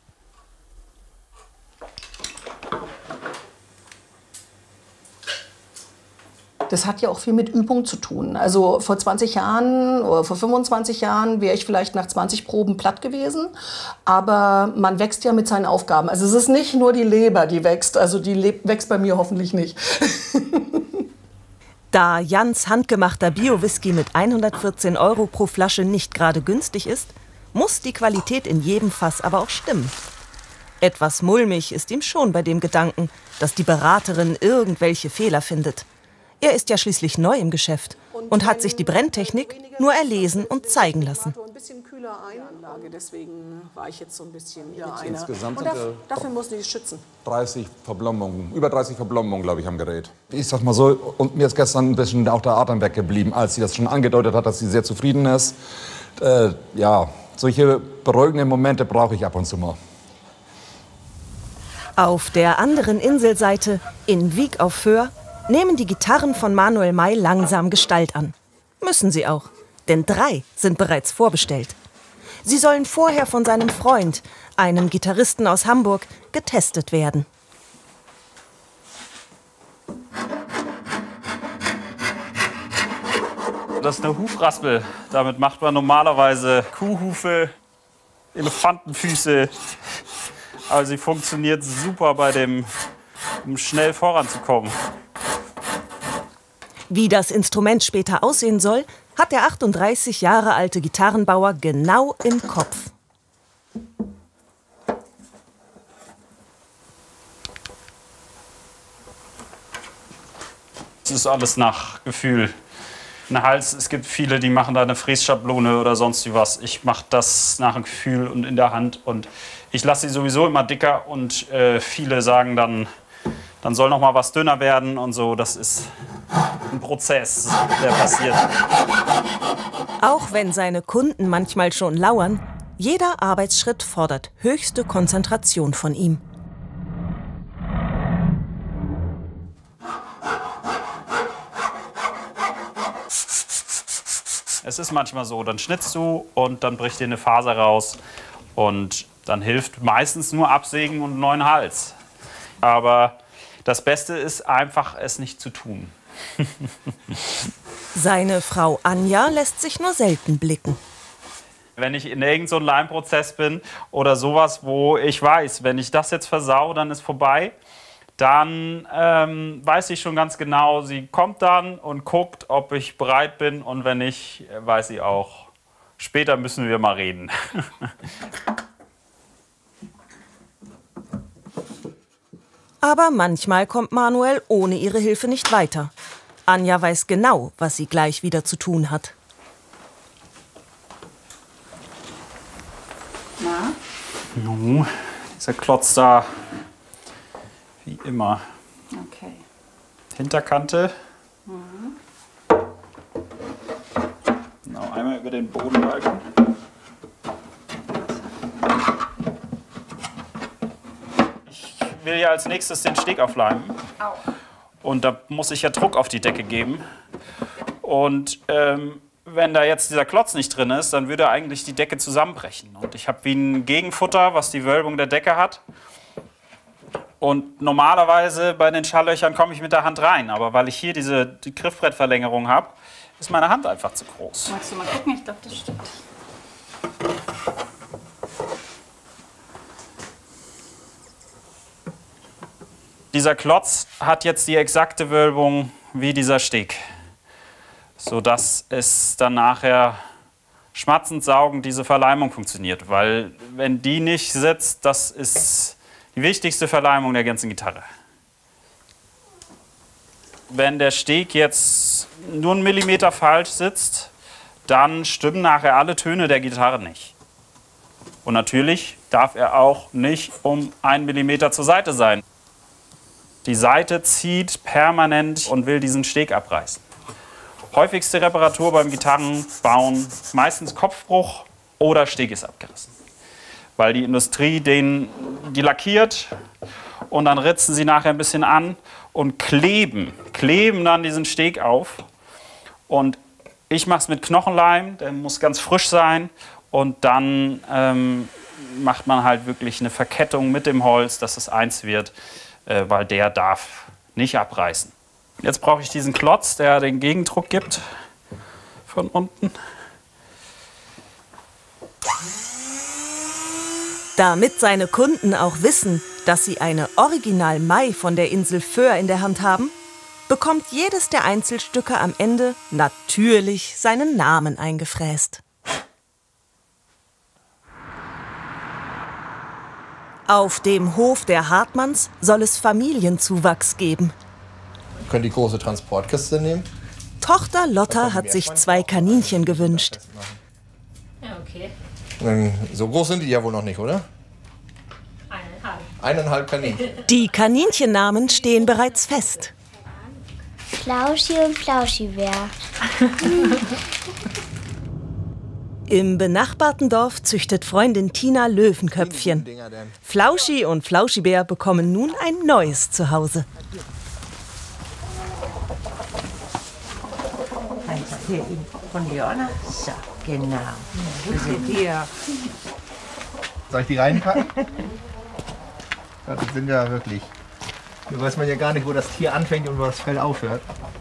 Das hat ja auch viel mit Übung zu tun. Also vor zwanzig Jahren oder vor fünfundzwanzig Jahren wäre ich vielleicht nach zwanzig Proben platt gewesen. Aber man wächst ja mit seinen Aufgaben. Also es ist nicht nur die Leber, die wächst. Also die Le- wächst bei mir hoffentlich nicht. Da Jans handgemachter Bio-Whisky mit hundertvierzehn Euro pro Flasche nicht gerade günstig ist, muss die Qualität in jedem Fass aber auch stimmen. Etwas mulmig ist ihm schon bei dem Gedanken, dass die Beraterin irgendwelche Fehler findet. Er ist ja schließlich neu im Geschäft und hat sich die Brenntechnik nur erlesen und zeigen lassen. Ein bisschen kühler Einlage, deswegen war ich jetzt so ein bisschen ja, einer. Insgesamt und dafür, dafür mussten die schützen. dreißig Verblombungen, über dreißig Verblombungen, glaube ich, am Gerät. Ich sag mal so, und mir ist gestern ein bisschen auch der Atem weggeblieben, als sie das schon angedeutet hat, dass sie sehr zufrieden ist. Äh, ja, solche beruhigenden Momente brauche ich ab und zu mal. Auf der anderen Inselseite, in Wiek auf Föhr, nehmen die Gitarren von Manuel May langsam Gestalt an. Müssen sie auch, denn drei sind bereits vorbestellt. Sie sollen vorher von seinem Freund, einem Gitarristen aus Hamburg, getestet werden. Das ist eine Hufraspel. Damit macht man normalerweise Kuhhufe, Elefantenfüße. Aber sie funktioniert super bei dem, um schnell voranzukommen. Wie das Instrument später aussehen soll, hat der achtunddreißig Jahre alte Gitarrenbauer genau im Kopf. Es ist alles nach Gefühl. Ein Hals, es gibt viele, die machen da eine Frässchablone oder sonst wie was. Ich mache das nach dem Gefühl und in der Hand. Und ich lasse sie sowieso immer dicker und äh, viele sagen dann, dann soll noch mal was dünner werden und so. Das ist ein Prozess, der passiert. Auch wenn seine Kunden manchmal schon lauern, jeder Arbeitsschritt fordert höchste Konzentration von ihm. Es ist manchmal so, dann schnitzt du und dann bricht dir eine Faser raus. Und dann hilft meistens nur Absägen und einen neuen Hals. Aber das Beste ist einfach, es nicht zu tun. Seine Frau Anja lässt sich nur selten blicken. Wenn ich in irgendeinem so Leimprozess bin oder sowas, wo ich weiß, wenn ich das jetzt versau, dann ist vorbei, dann ähm, weiß ich schon ganz genau, sie kommt dann und guckt, ob ich bereit bin. Und wenn nicht, weiß sie auch, später müssen wir mal reden. Aber manchmal kommt Manuel ohne ihre Hilfe nicht weiter. Anja weiß genau, was sie gleich wieder zu tun hat. Na? No, dieser Klotz da, wie immer. Okay. Hinterkante. Mhm. Genau, einmal über den Bodenbalken. Ich will ja als nächstes den Steg aufleimen. Und da muss ich ja Druck auf die Decke geben. Und ähm, wenn da jetzt dieser Klotz nicht drin ist, dann würde eigentlich die Decke zusammenbrechen. Und ich habe wie ein Gegenfutter, was die Wölbung der Decke hat. Und normalerweise bei den Schalllöchern komme ich mit der Hand rein. Aber weil ich hier diese die Griffbrettverlängerung habe, ist meine Hand einfach zu groß. Magst du mal gucken? Ich glaube, das stimmt. Dieser Klotz hat jetzt die exakte Wölbung wie dieser Steg. sodass es dann nachher schmatzend, saugend diese Verleimung funktioniert. Weil wenn die nicht sitzt, das ist die wichtigste Verleimung der ganzen Gitarre. Wenn der Steg jetzt nur einen Millimeter falsch sitzt, dann stimmen nachher alle Töne der Gitarre nicht. Und natürlich darf er auch nicht um einen Millimeter zur Seite sein. Die Saite zieht permanent und will diesen Steg abreißen. Häufigste Reparatur beim Gitarrenbauen, meistens Kopfbruch oder Steg ist abgerissen. Weil die Industrie den, die lackiert und dann ritzen sie nachher ein bisschen an und kleben, kleben dann diesen Steg auf. Und ich mache es mit Knochenleim, der muss ganz frisch sein. Und dann ähm, macht man halt wirklich eine Verkettung mit dem Holz, dass es eins wird, äh, weil der darf nicht abreißen. Jetzt brauche ich diesen Klotz, der den Gegendruck gibt von unten. Damit seine Kunden auch wissen, dass sie eine Original Mai von der Insel Föhr in der Hand haben, bekommt jedes der Einzelstücke am Ende natürlich seinen Namen eingefräst. Auf dem Hof der Hartmanns soll es Familienzuwachs geben. Wir können die große Transportkiste nehmen. Tochter Lotta hat sich zwei Kaninchen gewünscht. Ja, okay. So groß sind die ja wohl noch nicht, oder? Eineinhalb. Eineinhalb Kaninchen. Die Kaninchennamen stehen bereits fest. Flauschi und Flauschibär. Im benachbarten Dorf züchtet Freundin Tina Löwenköpfchen. Flauschi und Flauschibär bekommen nun ein neues Zuhause. Von Leona? So, genau. Hier. Soll ich die reinpacken? Ja, das sind ja wirklich. Hier weiß man ja gar nicht, wo das Tier anfängt und wo das Fell aufhört.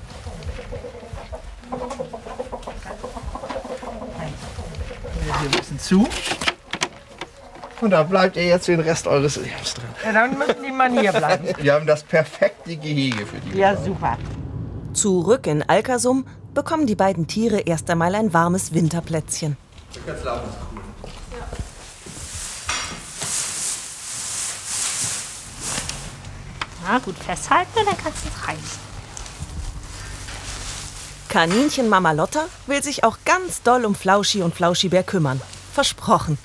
Hier ein bisschen zu. Und da bleibt ihr jetzt den Rest eures Lebens drin. Ja, dann müssen die mal hier bleiben. Wir haben das perfekte Gehege für die. Ja, super. Zurück in Alkersum bekommen die beiden Tiere erst einmal ein warmes Winterplätzchen. Jetzt laufen ist cool. Ja, gut festhalten und dann kannst du es reißen. Kaninchenmama Lotta will sich auch ganz doll um Flauschi und Flauschibär kümmern. Versprochen.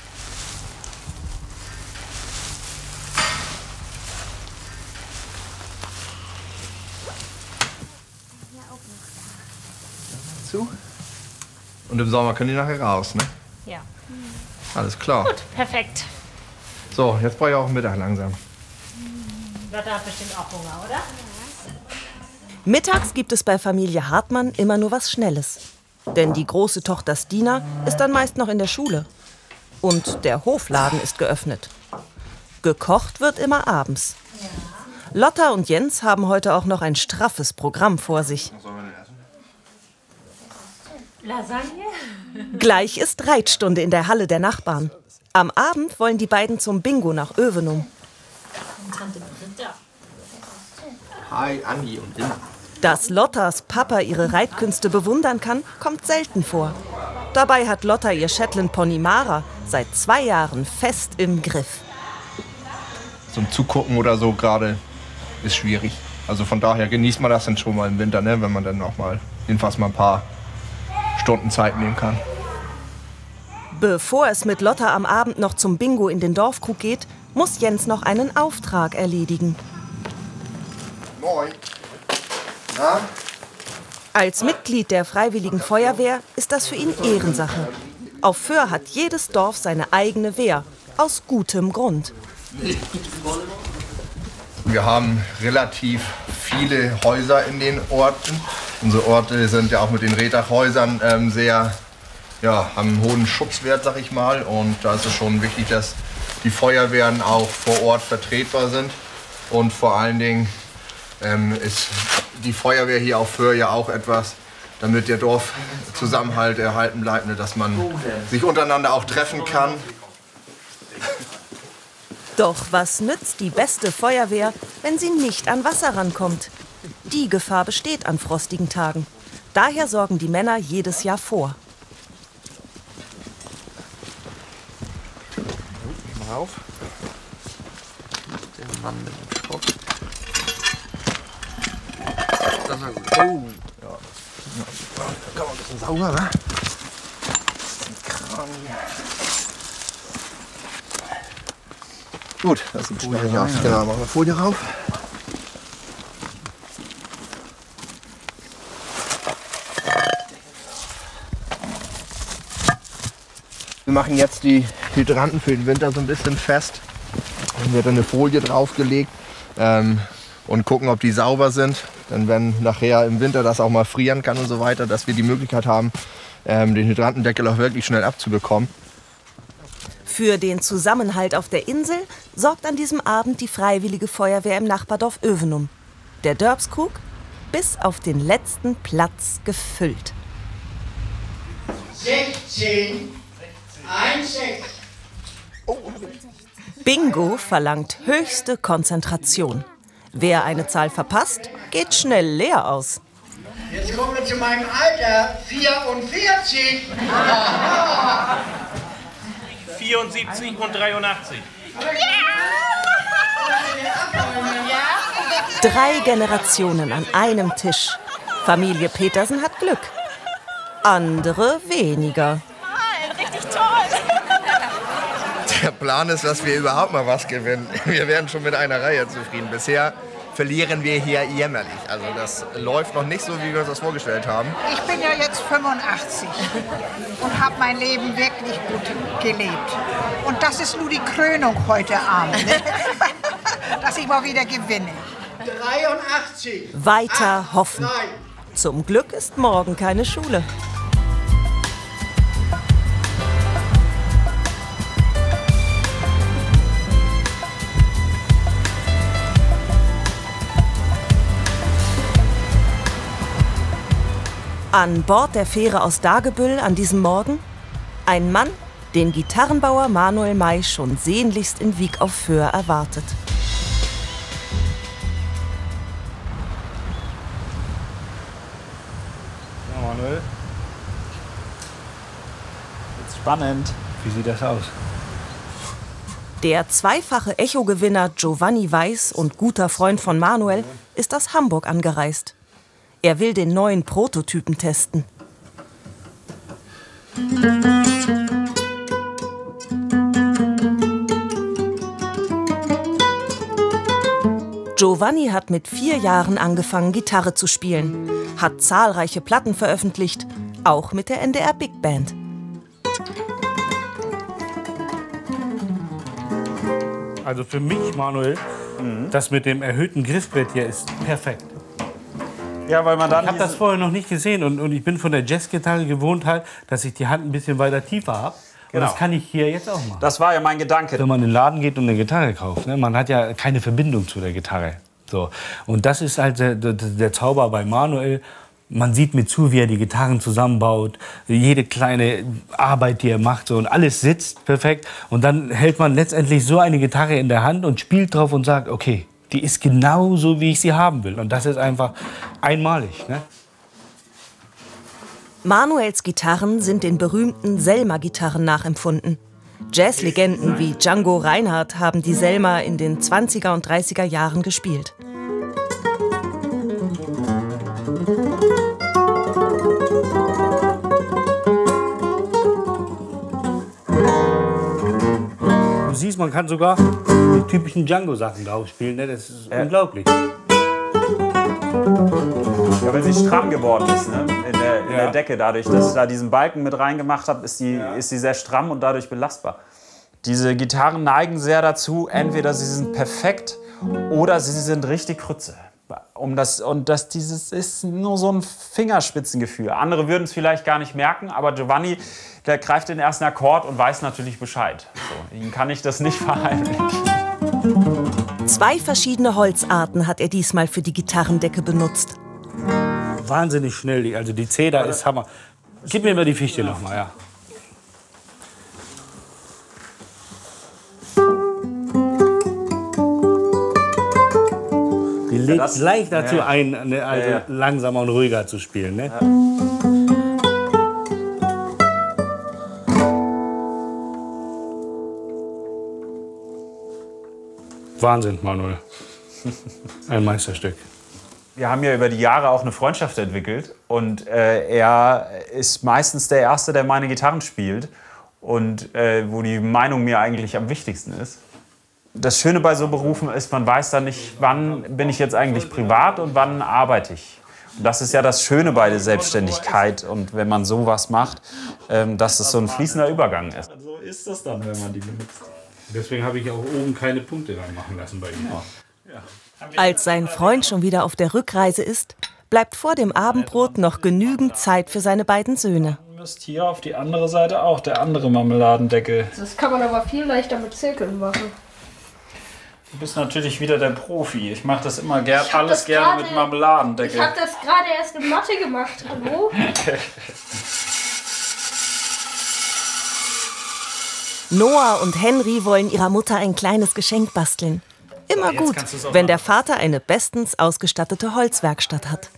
Zu. Und im Sommer können die nachher raus, ne? Ja. Alles klar. Gut, perfekt. So, jetzt brauche ich auch Mittag langsam. Lotta hat bestimmt auch Hunger, oder? Mittags gibt es bei Familie Hartmann immer nur was Schnelles. Denn die große Tochter Stina ist dann meist noch in der Schule. Und der Hofladen ist geöffnet. Gekocht wird immer abends. Lotta und Jens haben heute auch noch ein straffes Programm vor sich. Lasagne? Gleich ist Reitstunde in der Halle der Nachbarn. Am Abend wollen die beiden zum Bingo nach Övenum. Tante Britta. Hi, Andi und Inna. Dass Lottas Papa ihre Reitkünste bewundern kann, kommt selten vor. Dabei hat Lotta ihr Shetland-Pony Mara seit zwei Jahren fest im Griff. Zum Zugucken oder so gerade ist schwierig. Also von daher genießt man das dann schon mal im Winter, ne? Wenn man dann auch mal jedenfalls mal ein paar Stunden Zeit nehmen kann. Bevor es mit Lotta am Abend noch zum Bingo in den Dorfkrug geht, muss Jens noch einen Auftrag erledigen. Moin. Na? Als Mitglied der Freiwilligen Feuerwehr ist das für ihn Ehrensache. Auf Föhr hat jedes Dorf seine eigene Wehr, aus gutem Grund. Wir haben relativ viele Häuser in den Orten. Unsere Orte sind ja auch mit den Rehdachhäusern ähm, sehr, ja, haben einen hohen Schutzwert, sag ich mal. Und da ist es schon wichtig, dass die Feuerwehren auch vor Ort vertretbar sind. Und vor allen Dingen ähm, ist die Feuerwehr hier auf Föhr ja auch etwas, damit der Dorfzusammenhalt erhalten bleibt, ne, dass man sich untereinander auch treffen kann. Doch was nützt die beste Feuerwehr, wenn sie nicht an Wasser rankommt? Die Gefahr besteht an frostigen Tagen. Daher sorgen die Männer jedes Jahr vor. Mal auf. Der Mann mit dem Stock. Das war gut. Oh. Ja. Da kann man ein bisschen sauber, ne? Kran hier. Gut, das sieht schnell aus. Genau, machen wir Folie rauf. Wir machen jetzt die Hydranten für den Winter so ein bisschen fest. Dann wird eine Folie draufgelegt ähm, und gucken, ob die sauber sind. Denn wenn nachher im Winter das auch mal frieren kann und so weiter, dass wir die Möglichkeit haben, ähm, den Hydrantendeckel auch wirklich schnell abzubekommen. Für den Zusammenhalt auf der Insel sorgt an diesem Abend die Freiwillige Feuerwehr im Nachbardorf Övenum. Der Dörpskrug bis auf den letzten Platz gefüllt. sechzehn, eins, sechs. Bingo verlangt höchste Konzentration. Wer eine Zahl verpasst, geht schnell leer aus. Jetzt kommen wir zu meinem Alter, vierundvierzig. vierundsiebzig und dreiundachtzig. Drei Generationen an einem Tisch. Familie Petersen hat Glück. Andere weniger. Richtig toll. Der Plan ist, dass wir überhaupt mal was gewinnen. Wir werden schon mit einer Reihe zufrieden. Bisher verlieren wir hier jämmerlich. Also das läuft noch nicht so, wie wir uns das vorgestellt haben. Ich bin ja jetzt fünfundachtzig und habe mein Leben wirklich gut gelebt. Und das ist nur die Krönung heute Abend, ne? Dass ich mal wieder gewinne. dreiundachtzig. Weiter hoffen. Zum Glück ist morgen keine Schule. An Bord der Fähre aus Dagebüll an diesem Morgen ein Mann, den Gitarrenbauer Manuel May schon sehnlichst in Wiek auf Föhr erwartet. Ja, Manuel. Jetzt spannend. Wie sieht das aus? Der zweifache Echo-Gewinner Giovanni Weiß und guter Freund von Manuel ist aus Hamburg angereist. Er will den neuen Prototypen testen. Giovanni hat mit vier Jahren angefangen, Gitarre zu spielen, hat zahlreiche Platten veröffentlicht, auch mit der N D R Big Band. Also für mich, Manuel, mhm. das mit dem erhöhten Griffbrett hier ist perfekt. Ja, weil man dann ich habe das vorher noch nicht gesehen und, und ich bin von der Jazzgitarre gewohnt halt, dass ich die Hand ein bisschen weiter tiefer habe. Genau. Und das kann ich hier jetzt auch machen. Das war ja mein Gedanke. Wenn man in den Laden geht und eine Gitarre kauft, ne, man hat ja keine Verbindung zu der Gitarre. So. Und das ist halt der, der, der Zauber bei Manuel. Man sieht mir zu, wie er die Gitarren zusammenbaut, jede kleine Arbeit, die er macht, so, und alles sitzt perfekt. Und dann hält man letztendlich so eine Gitarre in der Hand und spielt drauf und sagt, okay, die ist genau so, wie ich sie haben will. Und das ist einfach einmalig. Ne? Manuels Gitarren sind den berühmten Selma-Gitarren nachempfunden. Jazzlegenden wie Django Reinhardt haben die Selma in den zwanziger und dreißiger Jahren gespielt. Du siehst, man kann sogar die typischen Django-Sachen drauf spielen. Ne? Das ist äh. unglaublich. Ja, weil sie stramm geworden ist, ne? in, der, in ja. der Decke. Dadurch, dass ich da diesen Balken mit reingemacht habe, ist die, ja. ist die sehr stramm und dadurch belastbar. Diese Gitarren neigen sehr dazu, entweder sie sind perfekt oder sie sind richtig Krütze. Um das, und das dieses ist nur so ein Fingerspitzengefühl. Andere würden es vielleicht gar nicht merken, aber Giovanni, der greift den ersten Akkord und weiß natürlich Bescheid. So, ihm kann ich das nicht verheimlichen. Zwei verschiedene Holzarten hat er diesmal für die Gitarrendecke benutzt. Wahnsinnig schnell, also die Zeder ist Hammer. Gib mir mal die Fichte noch mal, ja. Die lädt das- leicht dazu ja. ein, ne, also Ja, ja. langsamer und ruhiger zu spielen. Ne? Wahnsinn, Manuel. Ein Meisterstück. Wir haben ja über die Jahre auch eine Freundschaft entwickelt und äh, er ist meistens der Erste, der meine Gitarren spielt und äh, wo die Meinung mir eigentlich am wichtigsten ist. Das Schöne bei so Berufen ist, man weiß dann nicht, wann bin ich jetzt eigentlich privat und wann arbeite ich. Und das ist ja das Schöne bei der Selbstständigkeit und wenn man sowas macht, ähm, dass es so ein fließender Übergang ist. So ist das dann, wenn man die benutzt. Deswegen habe ich auch oben keine Punkte reinmachen lassen bei ihm. Ja. Als sein Freund schon wieder auf der Rückreise ist, bleibt vor dem Abendbrot noch genügend Zeit für seine beiden Söhne. Du müsst hier auf die andere Seite auch der andere Marmeladendeckel. Das kann man aber viel leichter mit Zirkeln machen. Du bist natürlich wieder der Profi. Ich mache das immer ger Ich hab alles das gerne grade- mit Marmeladendeckel. Ich habe das gerade erst in Mathe gemacht. Hallo? Noah und Henry wollen ihrer Mutter ein kleines Geschenk basteln. Immer jetzt gut, kannst du's auch wenn machen. der Vater eine bestens ausgestattete Holzwerkstatt hat.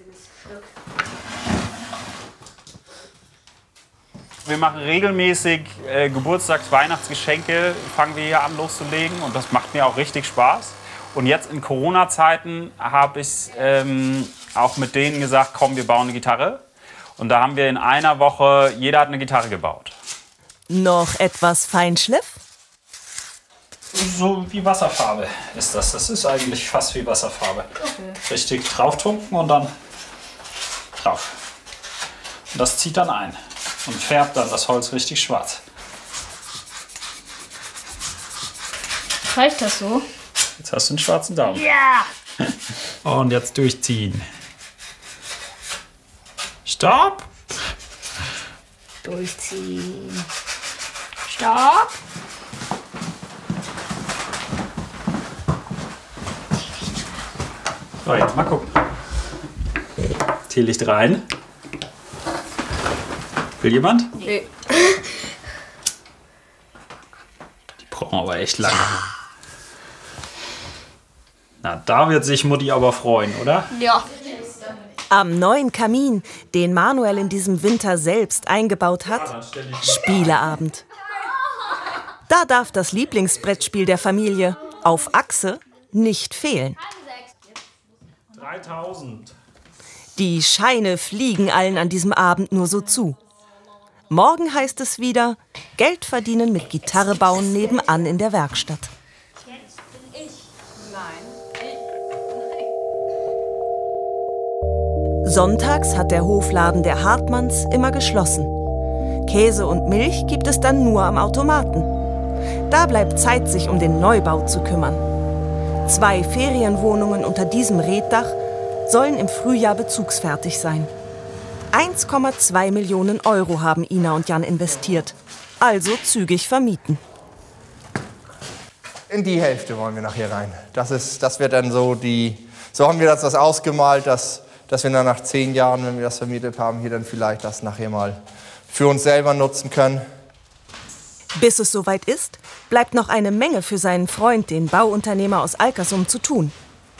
Wir machen regelmäßig äh, Geburtstags-, Weihnachtsgeschenke, fangen wir hier an loszulegen und das macht mir auch richtig Spaß. Und jetzt in Corona-Zeiten habe ich ähm, auch mit denen gesagt, komm, wir bauen eine Gitarre. Und da haben wir in einer Woche, jeder hat eine Gitarre gebaut. Noch etwas Feinschliff? So wie Wasserfarbe ist das. Das ist eigentlich fast wie Wasserfarbe. Okay. Richtig drauftunken und dann drauf. Und das zieht dann ein und färbt dann das Holz richtig schwarz. Reicht das so? Jetzt hast du einen schwarzen Daumen. Ja! Und jetzt durchziehen. Stopp! Durchziehen. Stopp! So, jetzt mal gucken. Teelicht rein. Will jemand? Nee. Die brauchen aber echt lange. Na, da wird sich Mutti aber freuen, oder? Ja. Am neuen Kamin, den Manuel in diesem Winter selbst eingebaut hat, Spieleabend. Da darf das Lieblingsbrettspiel der Familie, Auf Achse, nicht fehlen. dreitausend. Die Scheine fliegen allen an diesem Abend nur so zu. Morgen heißt es wieder, Geld verdienen mit Gitarre bauen nebenan in der Werkstatt. Sonntags hat der Hofladen der Hartmanns immer geschlossen. Käse und Milch gibt es dann nur am Automaten. Da bleibt Zeit, sich um den Neubau zu kümmern. Zwei Ferienwohnungen unter diesem Reetdach sollen im Frühjahr bezugsfertig sein. eins Komma zwei Millionen Euro haben Ina und Jan investiert. Also zügig vermieten. In die Hälfte wollen wir nachher rein. Das ist, das wird dann so die, so haben wir das, das ausgemalt, dass, dass wir dann nach zehn Jahren, wenn wir das vermietet haben, hier dann vielleicht das nachher mal für uns selber nutzen können. Bis es soweit ist, bleibt noch eine Menge für seinen Freund, den Bauunternehmer aus Alkersum, zu tun.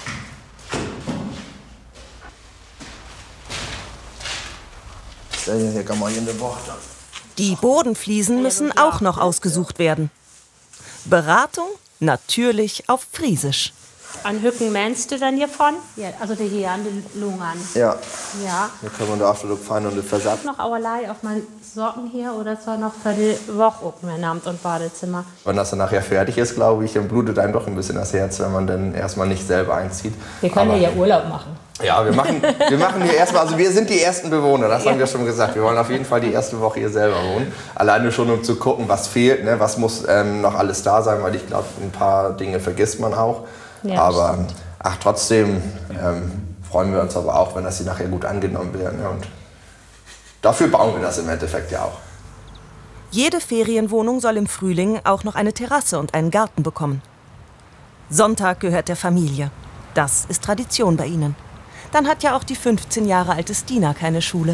Die Bodenfliesen müssen auch noch ausgesucht werden. Beratung natürlich auf Friesisch. An Hücken meinst du dann hiervon? Ja, also die hier an den Lungern. Ja, Ja. hier können wir da absolut fein und versagt. Noch allerlei auf meinen Socken hier oder zwar noch für die Woche auf mein Amt und Badezimmer. Wenn das dann nachher fertig ist, glaube ich, dann blutet einem doch ein bisschen das Herz, wenn man dann erstmal nicht selber einzieht. Wir können Aber- ja Urlaub machen. Ja, wir machen, wir machen hier erstmal, also wir sind die ersten Bewohner, das haben wir schon gesagt. Wir wollen auf jeden Fall die erste Woche hier selber wohnen. Alleine schon, um zu gucken, was fehlt, ne? Was muss ähm, noch alles da sein, weil ich glaube, ein paar Dinge vergisst man auch. Ja, aber ach, trotzdem ähm, freuen wir uns aber auch, wenn das hier nachher gut angenommen wird. Ne? Und dafür bauen wir das im Endeffekt ja auch. Jede Ferienwohnung soll im Frühling auch noch eine Terrasse und einen Garten bekommen. Sonntag gehört der Familie. Das ist Tradition bei ihnen. Dann hat ja auch die fünfzehn Jahre alte Stina keine Schule.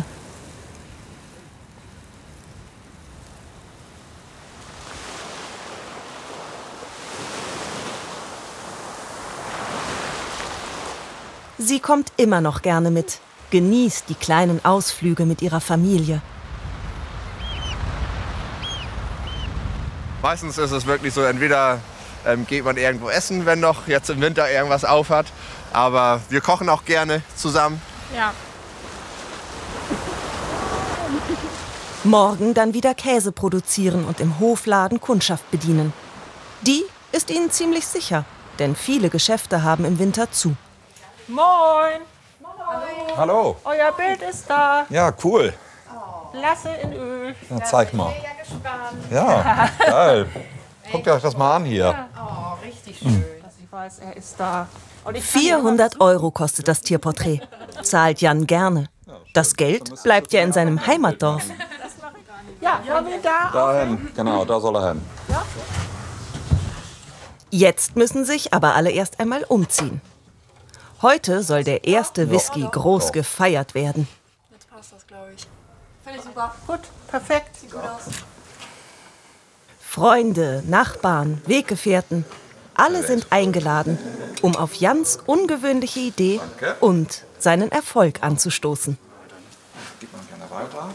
Sie kommt immer noch gerne mit, genießt die kleinen Ausflüge mit ihrer Familie. Meistens ist es wirklich so, entweder ähm, geht man irgendwo essen, wenn noch jetzt im Winter irgendwas auf hat. Aber wir kochen auch gerne zusammen. Ja. Morgen dann wieder Käse produzieren und im Hofladen Kundschaft bedienen. Die ist ihnen ziemlich sicher, denn viele Geschäfte haben im Winter zu. Moin! Hallo. Euer Bild ist da. Ja, cool. Lasse in Öl. Ja, zeig mal. Ja, geil. Guckt euch das mal an hier. Oh, richtig schön. Dass ich weiß, er ist da. Und ich kann vierhundert Euro kostet das Tierporträt. Zahlt Jan gerne. Das Geld bleibt ja in seinem Heimatdorf. Ja, wollen wir da? Dahin, genau, da soll er hin. Jetzt müssen sich aber alle erst einmal umziehen. Heute soll der erste Whisky groß gefeiert werden. Jetzt passt das, glaube ich. Finde ich super. Gut, perfekt. Sieht gut aus. Freunde, Nachbarn, Weggefährten, alle sind eingeladen, um auf Jans ungewöhnliche Idee und seinen Erfolg anzustoßen. Gibt man gerne weiter?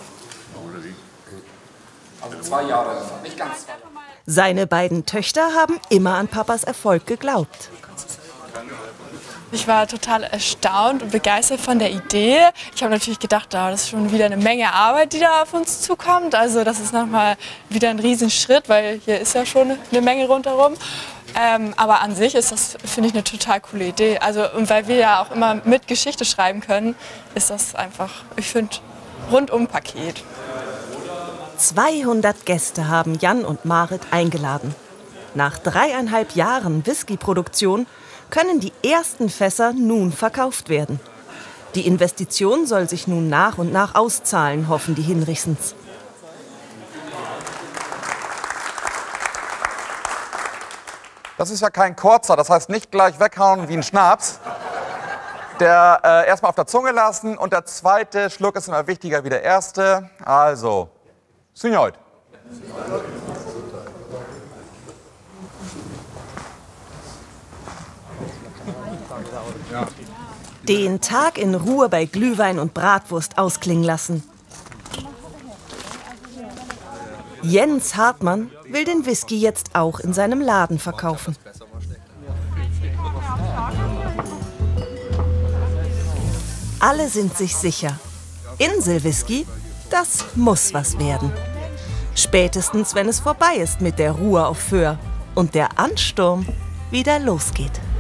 Also zwei Jahre, nicht ganz. Seine beiden Töchter haben immer an Papas Erfolg geglaubt. Ich war total erstaunt und begeistert von der Idee. Ich habe natürlich gedacht, oh, das ist schon wieder eine Menge Arbeit, die da auf uns zukommt. Also das ist nochmal wieder ein Riesenschritt, weil hier ist ja schon eine Menge rundherum. Ähm, aber an sich ist das, finde ich, eine total coole Idee. Also, und weil wir ja auch immer mit Geschichte schreiben können, ist das einfach, ich finde, rundum Paket. zweihundert Gäste haben Jan und Marit eingeladen. Nach dreieinhalb Jahren Whisky-Produktion können die ersten Fässer nun verkauft werden. Die Investition soll sich nun nach und nach auszahlen, hoffen die Hinrichsens. Das ist ja kein kurzer, das heißt nicht gleich weghauen wie ein Schnaps. Der äh, erstmal auf der Zunge lassen und der zweite Schluck ist immer wichtiger wie der erste. Also, Synjoid. Den Tag in Ruhe bei Glühwein und Bratwurst ausklingen lassen. Jens Hartmann will den Whisky jetzt auch in seinem Laden verkaufen. Alle sind sich sicher, Inselwhisky, das muss was werden. Spätestens, wenn es vorbei ist mit der Ruhe auf Föhr und der Ansturm wieder losgeht.